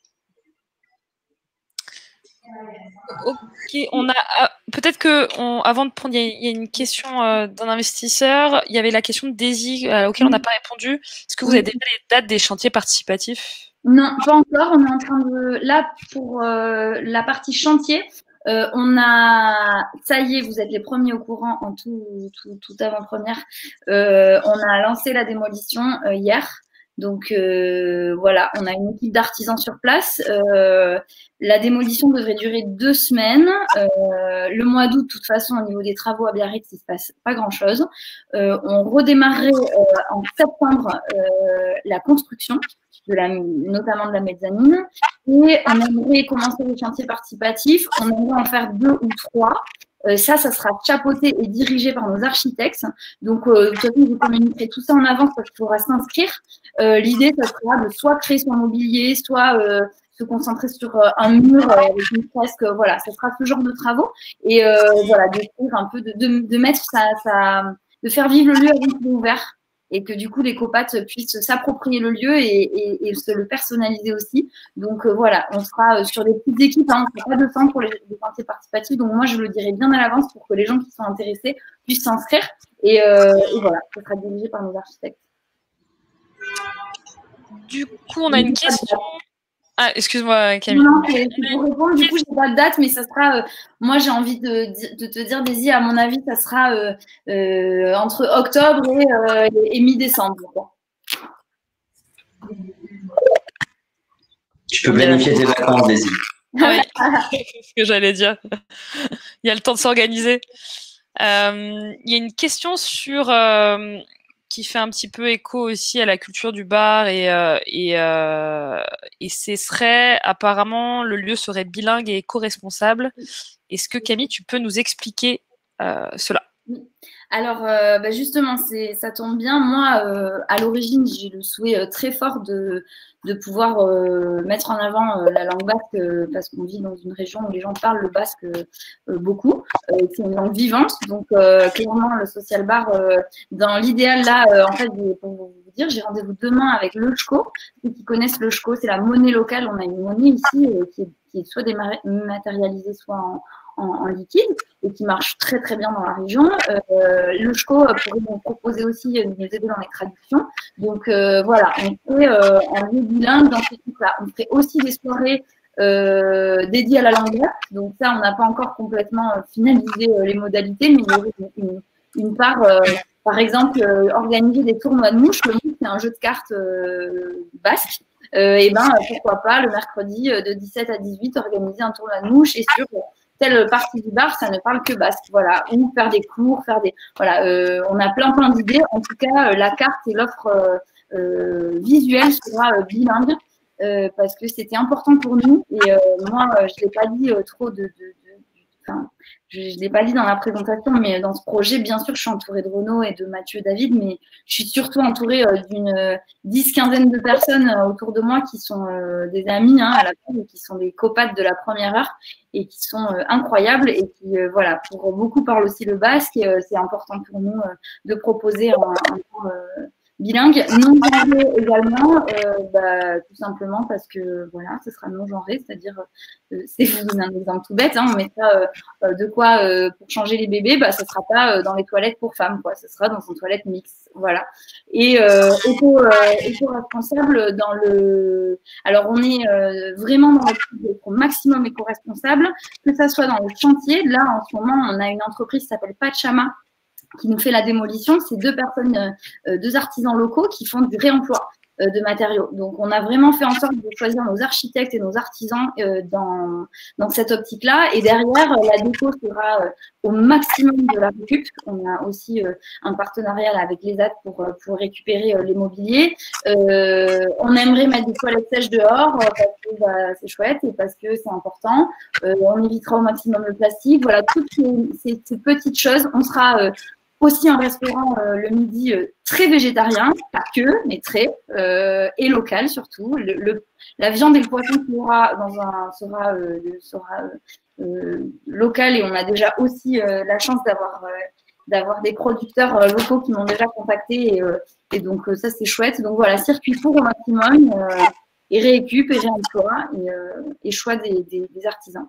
Ok, on a peut-être que on, avant de prendre, il y, y a une question euh, d'un investisseur. Il y avait la question de Daisy euh, auquel on n'a pas répondu. Est-ce que vous avez déjà les dates des chantiers participatifs? Non, pas encore. On est en train de là pour euh, la partie chantier. Euh, on a, ça y est, vous êtes les premiers au courant en tout, tout, tout avant-première. Euh, on a lancé la démolition euh, hier. Donc euh, voilà, on a une équipe d'artisans sur place. Euh, la démolition devrait durer deux semaines. Euh, le mois d'août, de toute façon, au niveau des travaux à Biarritz, il se passe pas grand-chose. Euh, on redémarrerait euh, en septembre euh, la construction, de la, notamment de la mezzanine. Et on aimerait commencer les chantiers participatifs. On aimerait en faire deux ou trois. Euh, ça, ça sera chapeauté et dirigé par nos architectes. Donc, euh, de toute façon, vous communiquerez tout ça en avance parce qu'il faudra s'inscrire. Euh, L'idée, ça sera de soit créer son mobilier, soit euh, se concentrer sur euh, un mur euh, avec une fresque. Euh, voilà, ça sera ce genre de travaux. Et euh, voilà, d'écrire un peu, de, de, de mettre ça, ça, de faire vivre le lieu avant qu'il est ouvert. Et que du coup, les copates puissent s'approprier le lieu et, et, et se le personnaliser aussi. Donc euh, voilà, on sera euh, sur des petites équipes, hein, on ne fera pas de temps pour les, les chantiers participatifs. Donc moi, je le dirai bien à l'avance pour que les gens qui sont intéressés puissent s'inscrire. Et, euh, et voilà, ça sera dirigé par nos architectes. Du coup, on a une question. Ah, excuse-moi, Camille. Non, c'est pour répondre. Du coup, je n'ai pas de date, mais ça sera. Euh, moi, j'ai envie de, de te dire, Daisy, à mon avis, ça sera euh, euh, entre octobre et, euh, et mi-décembre. Tu peux planifier tes vacances, Daisy. Oui, c'est ce que j'allais dire. Il y a le temps de s'organiser. Euh, il y a une question sur. Euh, qui fait un petit peu écho aussi à la culture du bar et, euh, et, euh, et ce serait, apparemment, le lieu serait bilingue et éco-responsable. Est-ce que Camille, tu peux nous expliquer euh, cela? Alors, euh, bah justement, ça tombe bien. Moi, euh, à l'origine, j'ai le souhait euh, très fort de, de pouvoir euh, mettre en avant euh, la langue basque euh, parce qu'on vit dans une région où les gens parlent le basque euh, beaucoup. Euh, c'est une langue vivante. Donc, euh, clairement, le social bar, euh, dans l'idéal, là, euh, en fait, pour vous dire, j'ai rendez-vous demain avec le Ch'ko. Ceux qui connaissent le Ch'ko, c'est la monnaie locale. On a une monnaie ici euh, qui, est, qui est soit dématérialisée, soit en En, en liquide et qui marche très très bien dans la région. Euh, le Ch'ko pourrait nous proposer aussi de nous aider dans les traductions. Donc euh, voilà, on fait euh, un lieu bilingue dans ce truc-là. On fait aussi des soirées euh, dédiées à la langue basque. Donc ça, on n'a pas encore complètement finalisé euh, les modalités, mais il y aurait une, une, une part, euh, par exemple, euh, organiser des tournois de mouches. Le mouche, c'est un jeu de cartes euh, basque. Euh, et ben pourquoi pas le mercredi de dix-sept à dix-huit organiser un tournoi de mouches et sur telle partie du bar, ça ne parle que basque, voilà, ou faire des cours, faire des, voilà, euh, on a plein plein d'idées. En tout cas, euh, la carte et l'offre euh, euh, visuelle sera euh, bilingue euh, parce que c'était important pour nous. Et euh, moi, euh, je l'ai pas dit euh, trop de, de, de, de enfin, je ne l'ai pas dit dans la présentation, mais dans ce projet, bien sûr, je suis entourée de Renaud et de Mathieu David, mais je suis surtout entourée euh, d'une euh, dix, quinzaine de personnes euh, autour de moi qui sont euh, des amis hein, à la fin, et qui sont des copates de la première heure et qui sont euh, incroyables et qui, euh, voilà, pour beaucoup parlent aussi le basque et euh, c'est important pour nous euh, de proposer un, un cours euh, bilingue, non genré également, euh, bah, tout simplement parce que voilà, ce sera non genré, c'est-à-dire, euh, c'est je vous donne un exemple tout bête, hein, on met ça euh, de quoi euh, pour changer les bébés, bah, ce sera pas euh, dans les toilettes pour femmes, quoi, ce sera dans une toilette mixte, voilà. Et euh, éco, euh, éco-responsable dans le, alors on est euh, vraiment dans le maximum éco-responsable, que ça soit dans le chantier. Là en ce moment, on a une entreprise qui s'appelle Pachama qui nous fait la démolition, c'est deux personnes, euh, deux artisans locaux qui font du réemploi euh, de matériaux. Donc, on a vraiment fait en sorte de choisir nos architectes et nos artisans euh, dans, dans cette optique-là. Et derrière, euh, la déco sera euh, au maximum de la récup. On a aussi euh, un partenariat avec les A D pour, pour récupérer euh, les mobiliers. Euh, on aimerait mettre des toilettes sèches dehors euh, parce que bah, c'est chouette et parce que c'est important. Euh, on évitera au maximum le plastique. Voilà, toutes ces, ces, ces petites choses. On sera... Euh, aussi un restaurant euh, le midi euh, très végétarien, pas que, mais très, euh, et local surtout. Le, le, la viande et le poisson qui aura dans un, sera, euh, sera euh, local et on a déjà aussi euh, la chance d'avoir euh, d'avoir des producteurs euh, locaux qui m'ont déjà contacté et, euh, et donc euh, ça c'est chouette. Donc voilà, circuit court au maximum euh, et récup et réemploi et, euh, et choix des, des, des artisans.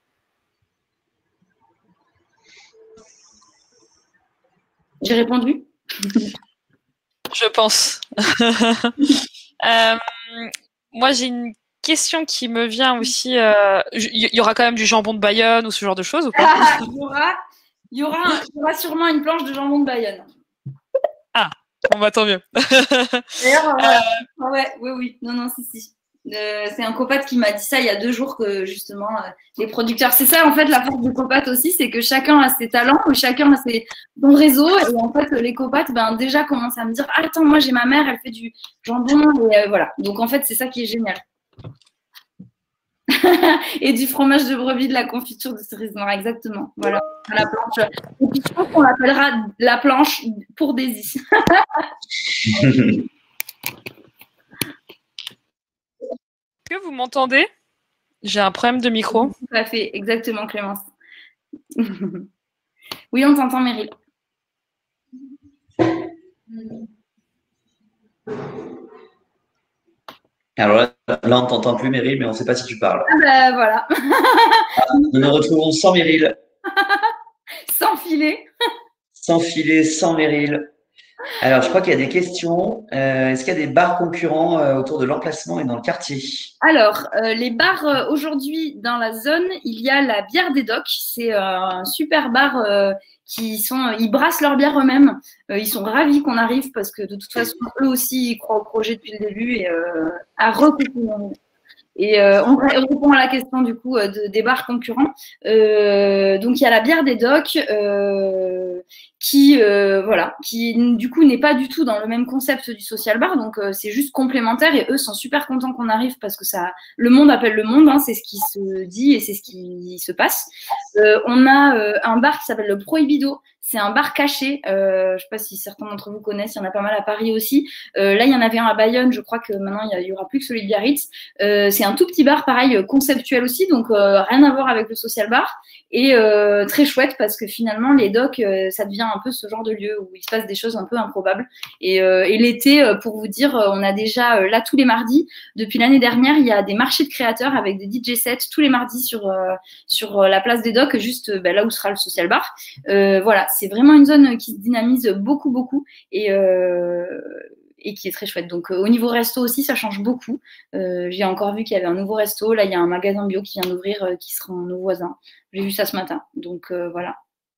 J'ai répondu? Je pense. euh, moi, j'ai une question qui me vient aussi. Euh, il y aura quand même du jambon de Bayonne ou ce genre de choses ou pas? Ah, il y aura, il y aura, il y aura sûrement une planche de jambon de Bayonne. Ah, bon bah tant mieux. D'ailleurs, euh, ouais, oui, oui, non, non, si, si. Euh, c'est un copat qui m'a dit ça il y a deux jours que justement euh, les producteurs, c'est ça en fait la force du copat aussi, c'est que chacun a ses talents, chacun a ses bons réseaux et en fait les copates ben déjà commencent à me dire ah, attends moi j'ai ma mère elle fait du jambon et euh, voilà, donc en fait c'est ça qui est génial. Et du fromage de brebis, de la confiture de cerise noire, exactement, voilà, à la planche. Et puis je pense qu'on l'appellera la planche pour Daisy. Est-ce que vous m'entendez? J'ai un problème de micro. Tout à fait, exactement, Clémence. Oui, on t'entend, Meryl. Alors là, là on ne t'entend plus, Meryl, mais on ne sait pas si tu parles. Ah ben voilà. Nous nous retrouvons sans Meryl. Sans filet. Sans filet, sans Meryl. Alors, je crois qu'il y a des questions. Euh, Est-ce qu'il y a des bars concurrents euh, autour de l'emplacement et dans le quartier? Alors, euh, les bars euh, aujourd'hui dans la zone, il y a la bière des docks. C'est euh, un super bar euh, qui sont, ils brassent leur bière eux-mêmes. Euh, ils sont ravis qu'on arrive parce que de toute façon, eux aussi, ils croient au projet depuis le début et euh, à recouper. Et euh, on répond à la question du coup de, des bars concurrents. Euh, donc il y a la bière des docks euh, qui euh, voilà, qui du coup n'est pas du tout dans le même concept du social bar. Donc euh, c'est juste complémentaire et eux sont super contents qu'on arrive parce que ça, le monde appelle le monde. Hein, c'est ce qui se dit et c'est ce qui se passe. Euh, on a euh, un bar qui s'appelle le Prohibido. C'est un bar caché. Euh, je ne sais pas si certains d'entre vous connaissent. Il y en a pas mal à Paris aussi. Euh, là, il y en avait un à Bayonne. Je crois que maintenant, il y aura plus que celui de Biarritz. Euh, c'est un tout petit bar, pareil, conceptuel aussi. Donc, euh, rien à voir avec le social bar. Et euh, très chouette parce que finalement, les docks, euh, ça devient un peu ce genre de lieu où il se passe des choses un peu improbables. Et, euh, et l'été, euh, pour vous dire, on a déjà, euh, là, tous les mardis, depuis l'année dernière, il y a des marchés de créateurs avec des D J sets tous les mardis sur, euh, sur la place des docks, juste euh, ben, là où sera le social bar. Euh, voilà, c'est vraiment une zone qui se dynamise beaucoup, beaucoup et, euh, et qui est très chouette. Donc, euh, au niveau resto aussi, ça change beaucoup. Euh, j'ai encore vu qu'il y avait un nouveau resto. Là, il y a un magasin bio qui vient d'ouvrir euh, qui sera nos voisins. J'ai vu ça ce matin. Donc, euh, voilà.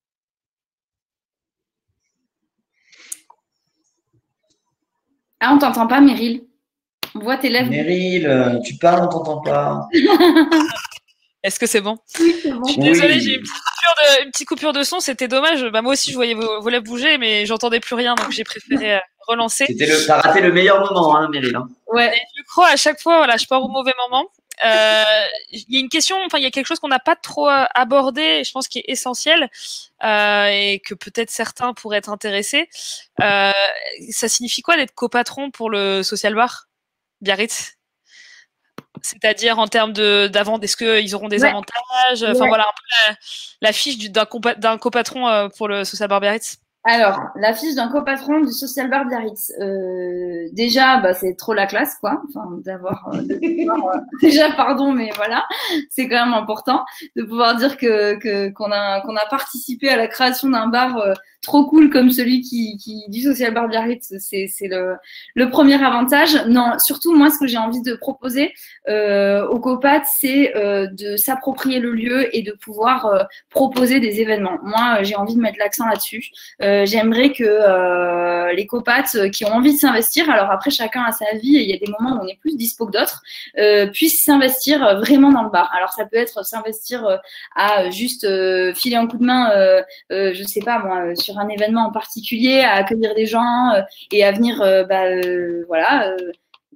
Ah, on t'entend pas, Meryl? On voit tes lèvres. Meryl, tu parles, on t'entend pas. Est-ce que c'est bon? Oui, c'est bon. Je suis désolée, j'ai une petite coupure de, une petite coupure de son, c'était dommage. Bah, moi aussi, je voyais vos, vos lèvres bouger, mais j'entendais plus rien, donc j'ai préféré euh, relancer. C'était le, t'as raté le meilleur moment, hein, Meryl. Hein. Ouais. Et je crois à chaque fois, voilà, je pars au mauvais moment. Euh, il y a une question, enfin, il y a quelque chose qu'on n'a pas trop abordé, et je pense qui est essentiel, euh, et que peut-être certains pourraient être intéressés. Euh, ça signifie quoi d'être copatron pour le social bar Biarritz? C'est-à-dire en termes de d'avant, est-ce qu'ils auront des ouais. avantages? Enfin ouais. Voilà un peu la, la fiche d'un compa, d'un copatron pour le Social Bar Biarritz. Alors, la fiche d'un copatron du Social Bar Biarritz. Euh, déjà, bah, c'est trop la classe, quoi. Enfin, d'avoir, euh, de pouvoir, euh, déjà, pardon, mais voilà, c'est quand même important de pouvoir dire que, que qu'on a qu'on a participé à la création d'un bar euh, trop cool comme celui qui, qui du Social Bar Biarritz. C'est c'est le le premier avantage. Non, surtout moi, ce que j'ai envie de proposer euh, aux copates, c'est euh, de s'approprier le lieu et de pouvoir euh, proposer des événements. Moi, j'ai envie de mettre l'accent là-dessus. Euh, J'aimerais que euh, les copates qui ont envie de s'investir, alors après chacun a sa vie et il y a des moments où on est plus dispo que d'autres, euh, puissent s'investir vraiment dans le bar. Alors ça peut être s'investir euh, à juste euh, filer un coup de main, euh, euh, je sais pas moi, sur un événement en particulier, à accueillir des gens euh, et à venir, euh, bah, euh, voilà. Euh,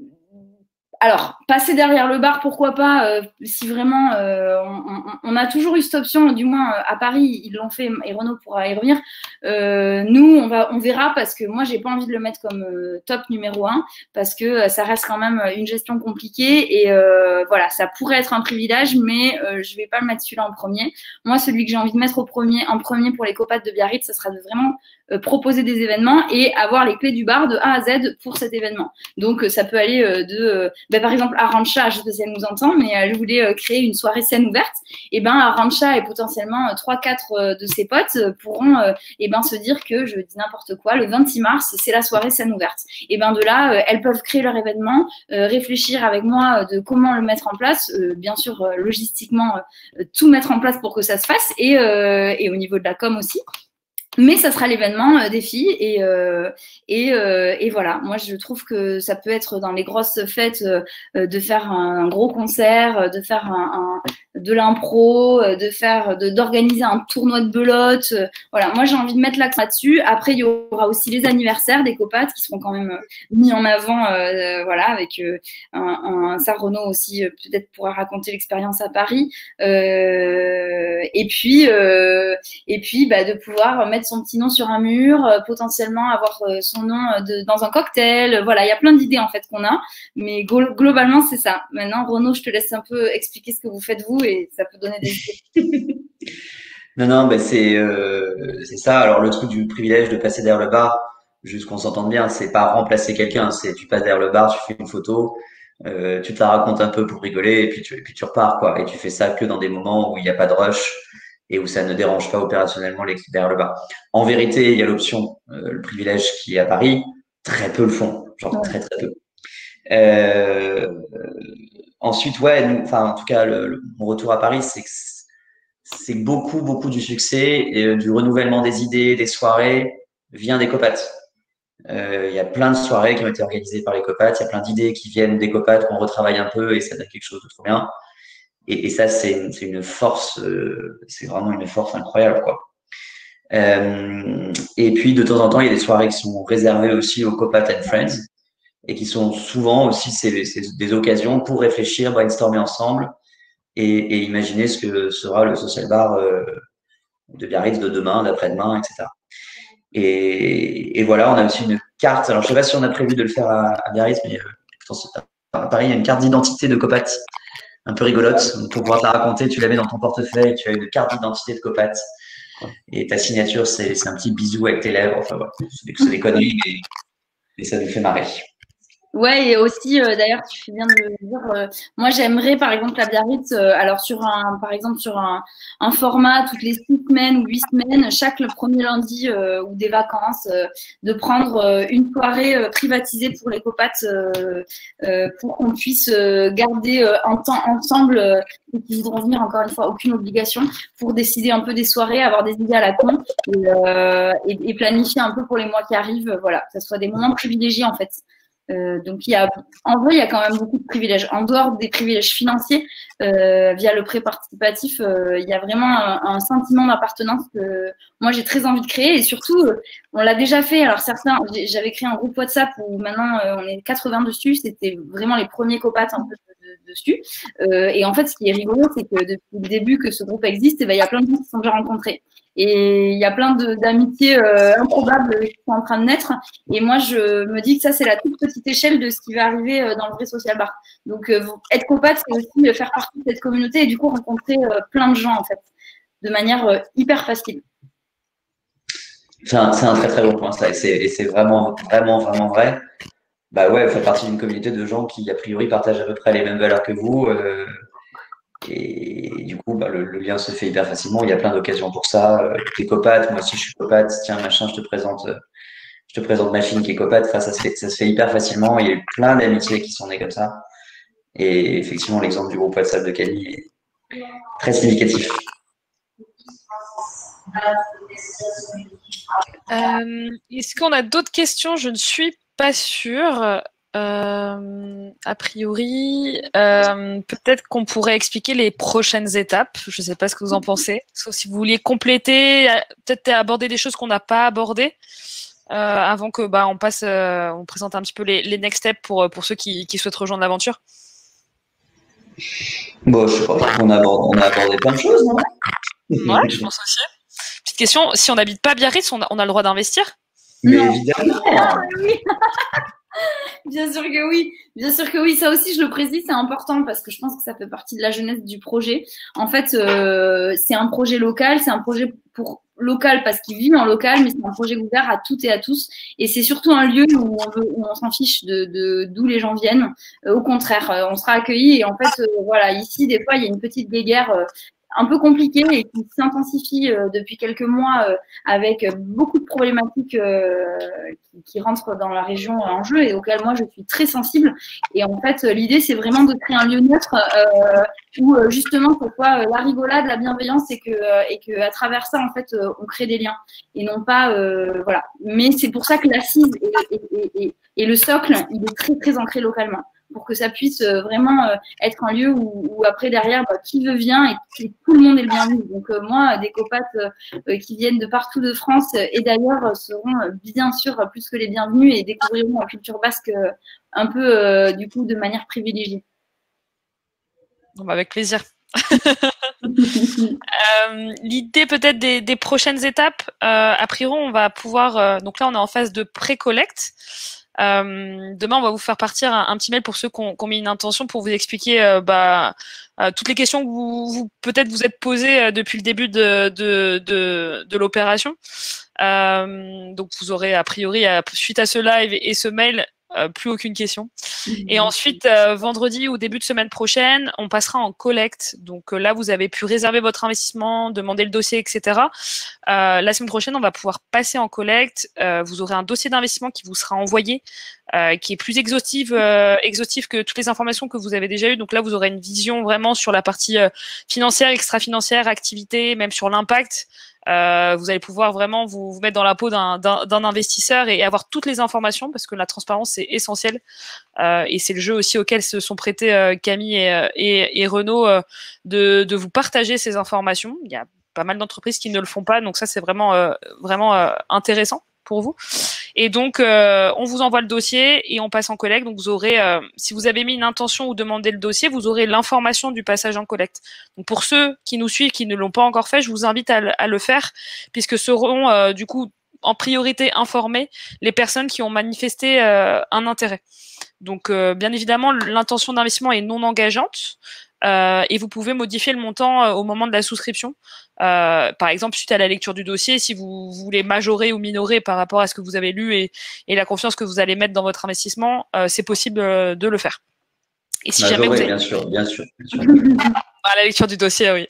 Alors, passer derrière le bar, pourquoi pas, euh, si vraiment, euh, on, on a toujours eu cette option, du moins euh, à Paris, ils l'ont fait, et Renaud pourra y revenir. Euh, nous, on, va, on verra, parce que moi, j'ai pas envie de le mettre comme euh, top numéro un, parce que euh, ça reste quand même une gestion compliquée, et euh, voilà, ça pourrait être un privilège, mais euh, je vais pas le mettre celui-là en premier. Moi, celui que j'ai envie de mettre au premier, en premier pour les copates de Biarritz, ça sera de vraiment euh, proposer des événements et avoir les clés du bar de A à Z pour cet événement. Donc, euh, ça peut aller euh, de... Euh, ben, par exemple, Arantxa, je sais pas si elle nous entend, mais elle voulait euh, créer une soirée scène ouverte. Et ben, Arantxa et potentiellement trois, quatre euh, de ses potes euh, pourront euh, et ben, se dire que, je dis n'importe quoi, le vingt-six mars, c'est la soirée scène ouverte. Et ben, de là, euh, elles peuvent créer leur événement, euh, réfléchir avec moi de comment le mettre en place, euh, bien sûr, euh, logistiquement, euh, tout mettre en place pour que ça se fasse, et, euh, et au niveau de la com aussi. Mais ça sera l'événement euh, des filles et, euh, et, euh, et voilà. Moi, je trouve que ça peut être dans les grosses fêtes euh, de faire un, un gros concert, de faire un, un, de l'impro, de faire, de, d'organiser un tournoi de belote. Euh, voilà. Moi, j'ai envie de mettre l'accent là-dessus. Après, il y aura aussi les anniversaires des copates qui seront quand même mis en avant, euh, voilà, avec euh, un, un ça Renaud aussi euh, peut-être pourra raconter l'expérience à Paris. Euh, et puis, euh, et puis, bah, de pouvoir mettre son petit nom sur un mur, euh, potentiellement avoir euh, son nom euh, de, dans un cocktail. Voilà, il y a plein d'idées en fait qu'on a, mais glo- globalement c'est ça. Maintenant, Renaud, je te laisse un peu expliquer ce que vous faites vous et ça peut donner des idées. Non, non, ben c'est euh, c'est ça. Alors le truc du privilège de passer derrière le bar, juste qu'on s'entende bien, c'est pas remplacer quelqu'un, c'est tu passes derrière le bar, tu fais une photo, euh, tu te la racontes un peu pour rigoler et puis tu et puis tu repars quoi. Et tu fais ça que dans des moments où il n'y a pas de rush et où ça ne dérange pas opérationnellement l'équipe derrière le bar. En vérité, il y a l'option, euh, le privilège qui est à Paris, très peu le font, genre très très peu. Euh, ensuite, ouais, nous, enfin en tout cas, le, le, mon retour à Paris, c'est que c'est beaucoup beaucoup du succès et euh, du renouvellement des idées, des soirées vient des copates. Euh, Il y a plein de soirées qui ont été organisées par les copates, il y a plein d'idées qui viennent des copates qu'on retravaille un peu et ça donne quelque chose de trop bien. Et, et ça, c'est une, c'est une force, euh, c'est vraiment une force incroyable, quoi. Euh, et puis, de temps en temps, il y a des soirées qui sont réservées aussi aux copates and friends et qui sont souvent aussi c'est, c'est des occasions pour réfléchir, brainstormer ensemble et, et imaginer ce que sera le social bar euh, de Biarritz de demain, d'après-demain, et cetera. Et, et voilà, on a aussi une carte. Alors, je sais pas si on a prévu de le faire à, à Biarritz, mais euh, à Paris, il y a une carte d'identité de copates un peu rigolote. Donc, pour pouvoir te la raconter, tu la mets dans ton portefeuille, tu as une carte d'identité de copat. Et ta signature, c'est, c'est un petit bisou avec tes lèvres. Enfin, voilà. C'est, c'est des conneries, mais, mais ça nous fait marrer. Ouais, et aussi, euh, d'ailleurs, tu viens de le dire, euh, moi j'aimerais par exemple à Biarritz, euh, alors sur un, par exemple sur un, un format toutes les six semaines ou huit semaines, chaque le premier lundi euh, ou des vacances, euh, de prendre euh, une soirée euh, privatisée pour les copates euh, euh, pour qu'on puisse euh, garder euh, un temps ensemble, euh, et qui voudront venir, encore une fois, aucune obligation, pour décider un peu des soirées, avoir des idées à la con et, euh, et, et planifier un peu pour les mois qui arrivent, euh, voilà, que ce soit des moments privilégiés en fait. Euh, donc il y a, en vrai, il y a quand même beaucoup de privilèges. En dehors des privilèges financiers, euh, via le prêt participatif, euh, il y a vraiment un, un sentiment d'appartenance que moi j'ai très envie de créer. Et surtout, euh, on l'a déjà fait. Alors certains, j'avais créé un groupe WhatsApp où maintenant euh, on est quatre-vingts dessus. C'était vraiment les premiers copates un peu de, de, dessus. Euh, et en fait, ce qui est rigolo, c'est que depuis le début que ce groupe existe, eh ben, il y a plein de gens qui se sont déjà rencontrés. Et il y a plein de, d'amitiés euh, improbables qui sont en train de naître. Et moi, je me dis que ça, c'est la toute petite échelle de ce qui va arriver euh, dans le vrai social bar. Donc, euh, être copate, c'est aussi faire partie de cette communauté et du coup rencontrer euh, plein de gens, en fait, de manière euh, hyper facile. C'est un, c'est un très très bon point, ça. Et c'est, et c'est vraiment, vraiment, vraiment vrai. Bah ouais, vous faites partie d'une communauté de gens qui, a priori, partagent à peu près les mêmes valeurs que vous. Euh, Et du coup, bah, le, le lien se fait hyper facilement. Il y a plein d'occasions pour ça. Euh, t'es copate, moi aussi je suis copate. Tiens, machin, je te présente, euh, je te présente ma fille qui est copate. Enfin, ça se fait, ça se fait hyper facilement. Il y a eu plein d'amitiés qui sont nées comme ça. Et effectivement, l'exemple du groupe WhatsApp de Camille est très significatif. Euh, est-ce qu'on a d'autres questions? Je ne suis pas sûre. Euh, a priori, euh, peut-être qu'on pourrait expliquer les prochaines étapes. Je ne sais pas ce que vous en pensez. Sauf si vous vouliez compléter, peut-être aborder des choses qu'on n'a pas abordées euh, avant que bah, on passe, euh, on présente un petit peu les, les next steps pour, pour ceux qui, qui souhaitent rejoindre l'aventure. Bon, je sais pas. On a abordé, on a abordé plein de choses, non? Ouais, je pense aussi. Petite question, si on n'habite pas Biarritz, on a, on a le droit d'investir? Mais non. Évidemment. Ah, oui. Bien sûr que oui, bien sûr que oui. Ça aussi, je le précise, c'est important parce que je pense que ça fait partie de la jeunesse du projet. En fait, euh, c'est un projet local, c'est un projet pour local parce qu'il vit en local, mais c'est un projet ouvert à toutes et à tous. Et c'est surtout un lieu où on, veut, où on s'en fiche de, de d'où les gens viennent. Euh, au contraire, euh, on sera accueillis. Et en fait, euh, voilà, ici, des fois, il y a une petite guéguerre euh, un peu compliquée et qui s'intensifie euh, depuis quelques mois euh, avec beaucoup de problématiques euh, qui, qui rentrent dans la région en jeu et auxquelles moi, je suis très sensible. Et en fait, l'idée, c'est vraiment de créer un lieu neutre euh, où euh, justement, ce soit euh, la rigolade, la bienveillance et que, euh, et que à travers ça, en fait, euh, on crée des liens et non pas, euh, voilà. Mais c'est pour ça que l'assise et, et, et, et le socle, il est très, très ancré localement pour que ça puisse euh, vraiment euh, être un lieu où, où après, derrière, bah, qui veut vient et, et tout le monde est le bienvenu. Donc, euh, moi, des copates euh, qui viennent de partout de France euh, et d'ailleurs euh, seront euh, bien sûr plus que les bienvenus et découvriront la culture basque euh, un peu, euh, du coup, de manière privilégiée. Bon, bah, avec plaisir. euh, L'idée peut-être des, des prochaines étapes, euh, a priori on va pouvoir, euh, donc là on est en phase de pré-collecte. Euh, demain on va vous faire partir un, un petit mail pour ceux qui ont, qui ont mis une intention pour vous expliquer euh, bah, euh, toutes les questions que vous, vous peut-être vous êtes posées euh, depuis le début de, de, de, de l'opération. Euh, donc vous aurez a priori suite à ce live et, et ce mail Euh, plus aucune question. Et ensuite, euh, vendredi ou début de semaine prochaine, on passera en collecte. Donc euh, là, vous avez pu réserver votre investissement, demander le dossier, et cetera. Euh, la semaine prochaine, on va pouvoir passer en collecte. Euh, vous aurez un dossier d'investissement qui vous sera envoyé, euh, qui est plus exhaustif, euh, exhaustif que toutes les informations que vous avez déjà eues. Donc là, vous aurez une vision vraiment sur la partie euh, financière, extra-financière, activité, même sur l'impact. Euh, vous allez pouvoir vraiment vous, vous mettre dans la peau d'un, d'un, d'un investisseur et avoir toutes les informations parce que la transparence c'est essentiel euh, et c'est le jeu aussi auquel se sont prêtés euh, Camille et, et, et Renaud euh, de, de vous partager ces informations. Il y a pas mal d'entreprises qui ne le font pas, donc ça c'est vraiment euh, vraiment euh, intéressant pour vous. Et donc, euh, on vous envoie le dossier et on passe en collecte. Donc, vous aurez, euh, si vous avez mis une intention ou demandé le dossier, vous aurez l'information du passage en collecte. Donc, pour ceux qui nous suivent, qui ne l'ont pas encore fait, je vous invite à, à le faire, puisque seront euh, du coup en priorité informées les personnes qui ont manifesté euh, un intérêt. Donc, euh, bien évidemment, l'intention d'investissement est non engageante. Euh, et vous pouvez modifier le montant euh, au moment de la souscription. Euh, par exemple, suite à la lecture du dossier, si vous, vous voulez majorer ou minorer par rapport à ce que vous avez lu et, et la confiance que vous allez mettre dans votre investissement, euh, c'est possible euh, de le faire. Et si majorer, jamais vous avez... bien sûr, bien sûr. Bien sûr. À la lecture du dossier, oui.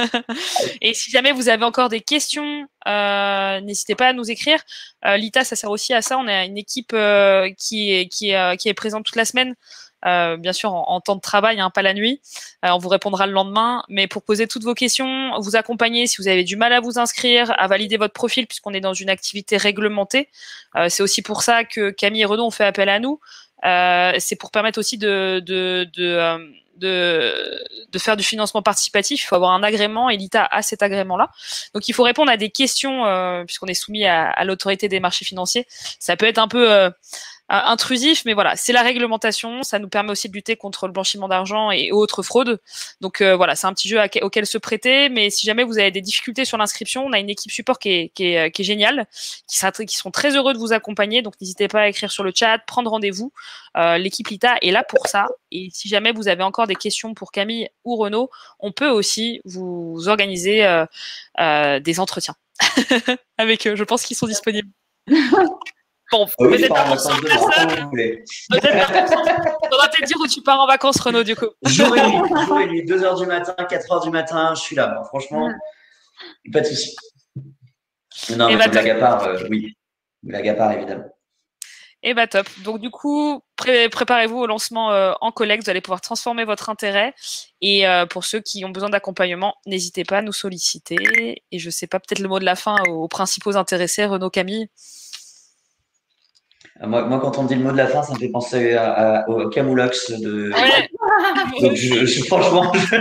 Et si jamais vous avez encore des questions, euh, n'hésitez pas à nous écrire. Euh, L'I T A, ça sert aussi à ça. On a une équipe euh, qui, est, qui, est, euh, qui est présente toute la semaine. Euh, bien sûr en, en temps de travail, hein, pas la nuit. Euh, on vous répondra le lendemain, mais pour poser toutes vos questions, vous accompagner si vous avez du mal à vous inscrire, à valider votre profil puisqu'on est dans une activité réglementée. Euh, c'est aussi pour ça que Camille et Renaud ont fait appel à nous. Euh, c'est pour permettre aussi de, de, de, euh, de, de faire du financement participatif. Il faut avoir un agrément et l'I T A a cet agrément-là. Donc il faut répondre à des questions euh, puisqu'on est soumis à, à l'autorité des marchés financiers. Ça peut être un peu euh, intrusif, mais voilà, c'est la réglementation, ça nous permet aussi de lutter contre le blanchiment d'argent et autres fraudes. Donc euh, voilà, c'est un petit jeu à, auquel se prêter, mais si jamais vous avez des difficultés sur l'inscription, on a une équipe support qui est, qui est, qui est géniale, qui, sera, qui seront très heureux de vous accompagner, donc n'hésitez pas à écrire sur le chat, prendre rendez-vous. Euh, l'équipe L I T A est là pour ça, et si jamais vous avez encore des questions pour Camille ou Renaud, on peut aussi vous organiser euh, euh, des entretiens avec eux, je pense qu'ils sont disponibles. Bon, ah oui, peut-être pas pour cent personnes. Peut-être on va peut-être dire où tu pars en vacances, Renaud, du coup. Jour et nuit, jour et nuit, deux heures du matin, quatre heures du matin, je suis là. Bon, franchement, pas de souci. Non, mais bah, blague à part, euh, oui. Blague à part, évidemment. Et bah top. Donc du coup, pré préparez-vous au lancement euh, en collecte. Vous allez pouvoir transformer votre intérêt. Et euh, pour ceux qui ont besoin d'accompagnement, n'hésitez pas à nous solliciter. Et je sais pas, peut-être le mot de la fin aux, aux principaux intéressés, Renaud, Camille. Moi, moi, quand on me dit le mot de la fin, ça me fait penser à, à, au Camoulox de. Ouais. Donc, je, je, franchement. Je...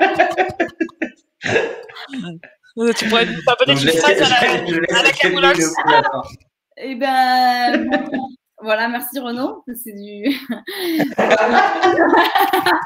tu pourrais nous faire peut-être une phrase à la, à la Camoulox. Eh ben, voilà, merci Renaud. C'est du.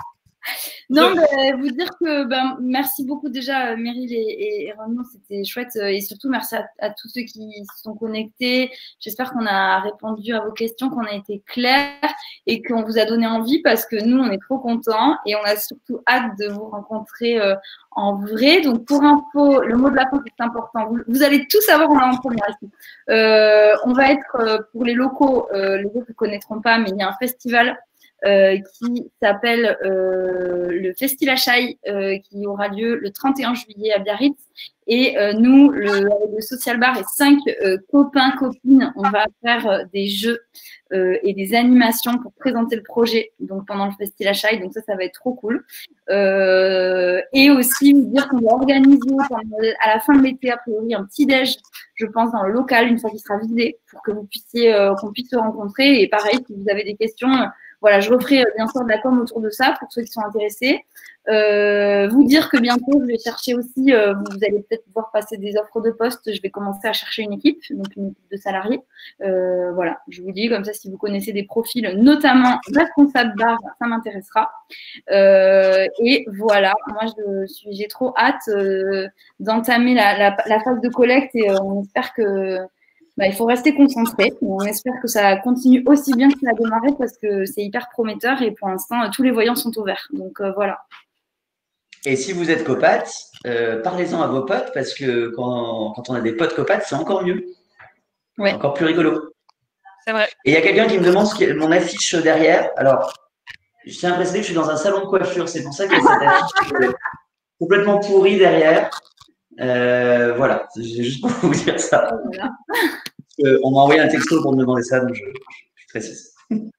Non, bah, vous dire que ben, merci beaucoup déjà, Meryl et, et Renaud, c'était chouette. Et surtout, merci à, à tous ceux qui se sont connectés. J'espère qu'on a répondu à vos questions, qu'on a été clairs et qu'on vous a donné envie parce que nous, on est trop contents et on a surtout hâte de vous rencontrer euh, en vrai. Donc, pour info, le mot de la fin, c'est important. Vous, vous allez tout savoir, on a en première ici. Euh, on va être, euh, pour les locaux, euh, les autres ne connaîtront pas, mais il y a un festival Euh, qui s'appelle euh, le Festilachai, euh, qui aura lieu le trente et un juillet à Biarritz. Et euh, nous, le, avec le Social Bar et cinq euh, copains, copines, on va faire euh, des jeux euh, et des animations pour présenter le projet donc pendant le Festilachai. Donc ça, ça va être trop cool. Euh, et aussi vous dire qu'on va organiser à la fin de l'été, a priori, un petit déj, je pense, dans le local, une fois qu'il sera vidé, pour que vous puissiez, euh, qu'on puisse se rencontrer. Et pareil, si vous avez des questions, voilà, je referai bien sûr de la com autour de ça pour ceux qui sont intéressés. Euh, vous dire que bientôt, je vais chercher aussi, euh, vous allez peut-être voir passer des offres de poste. Je vais commencer à chercher une équipe, donc une équipe de salariés. Euh, voilà, je vous dis comme ça, si vous connaissez des profils, notamment responsable bar, ça m'intéressera. Euh, et voilà, moi, je suis, j'ai trop hâte euh, d'entamer la, la, la phase de collecte et euh, on espère que bah, il faut rester concentré. On espère que ça continue aussi bien que ça a démarré parce que c'est hyper prometteur et pour l'instant, tous les voyants sont ouverts. Donc euh, voilà. Et si vous êtes copates, euh, parlez-en à vos potes parce que quand, quand on a des potes copates, c'est encore mieux. Ouais. Encore plus rigolo. C'est vrai. Et il y a quelqu'un qui me demande ce qu'est mon affiche derrière. Alors, je tiens à préciser que je suis dans un salon de coiffure. C'est pour ça qu'il y a cette affiche complètement pourrie derrière. Euh, voilà, c'est juste pour vous dire ça. Voilà. Euh, on m'a envoyé un texto pour me demander ça, donc je, je précise.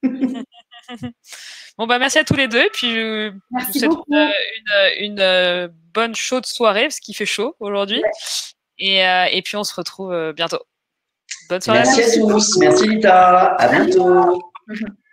Bon, bah, merci à tous les deux. Et puis, je merci vous souhaite beaucoup. une, une, une bonne chaude soirée, parce qu'il fait chaud aujourd'hui. Ouais. Et, euh, et puis, on se retrouve bientôt. Bonne soirée. Merci à tous. Merci, Lita. À bientôt.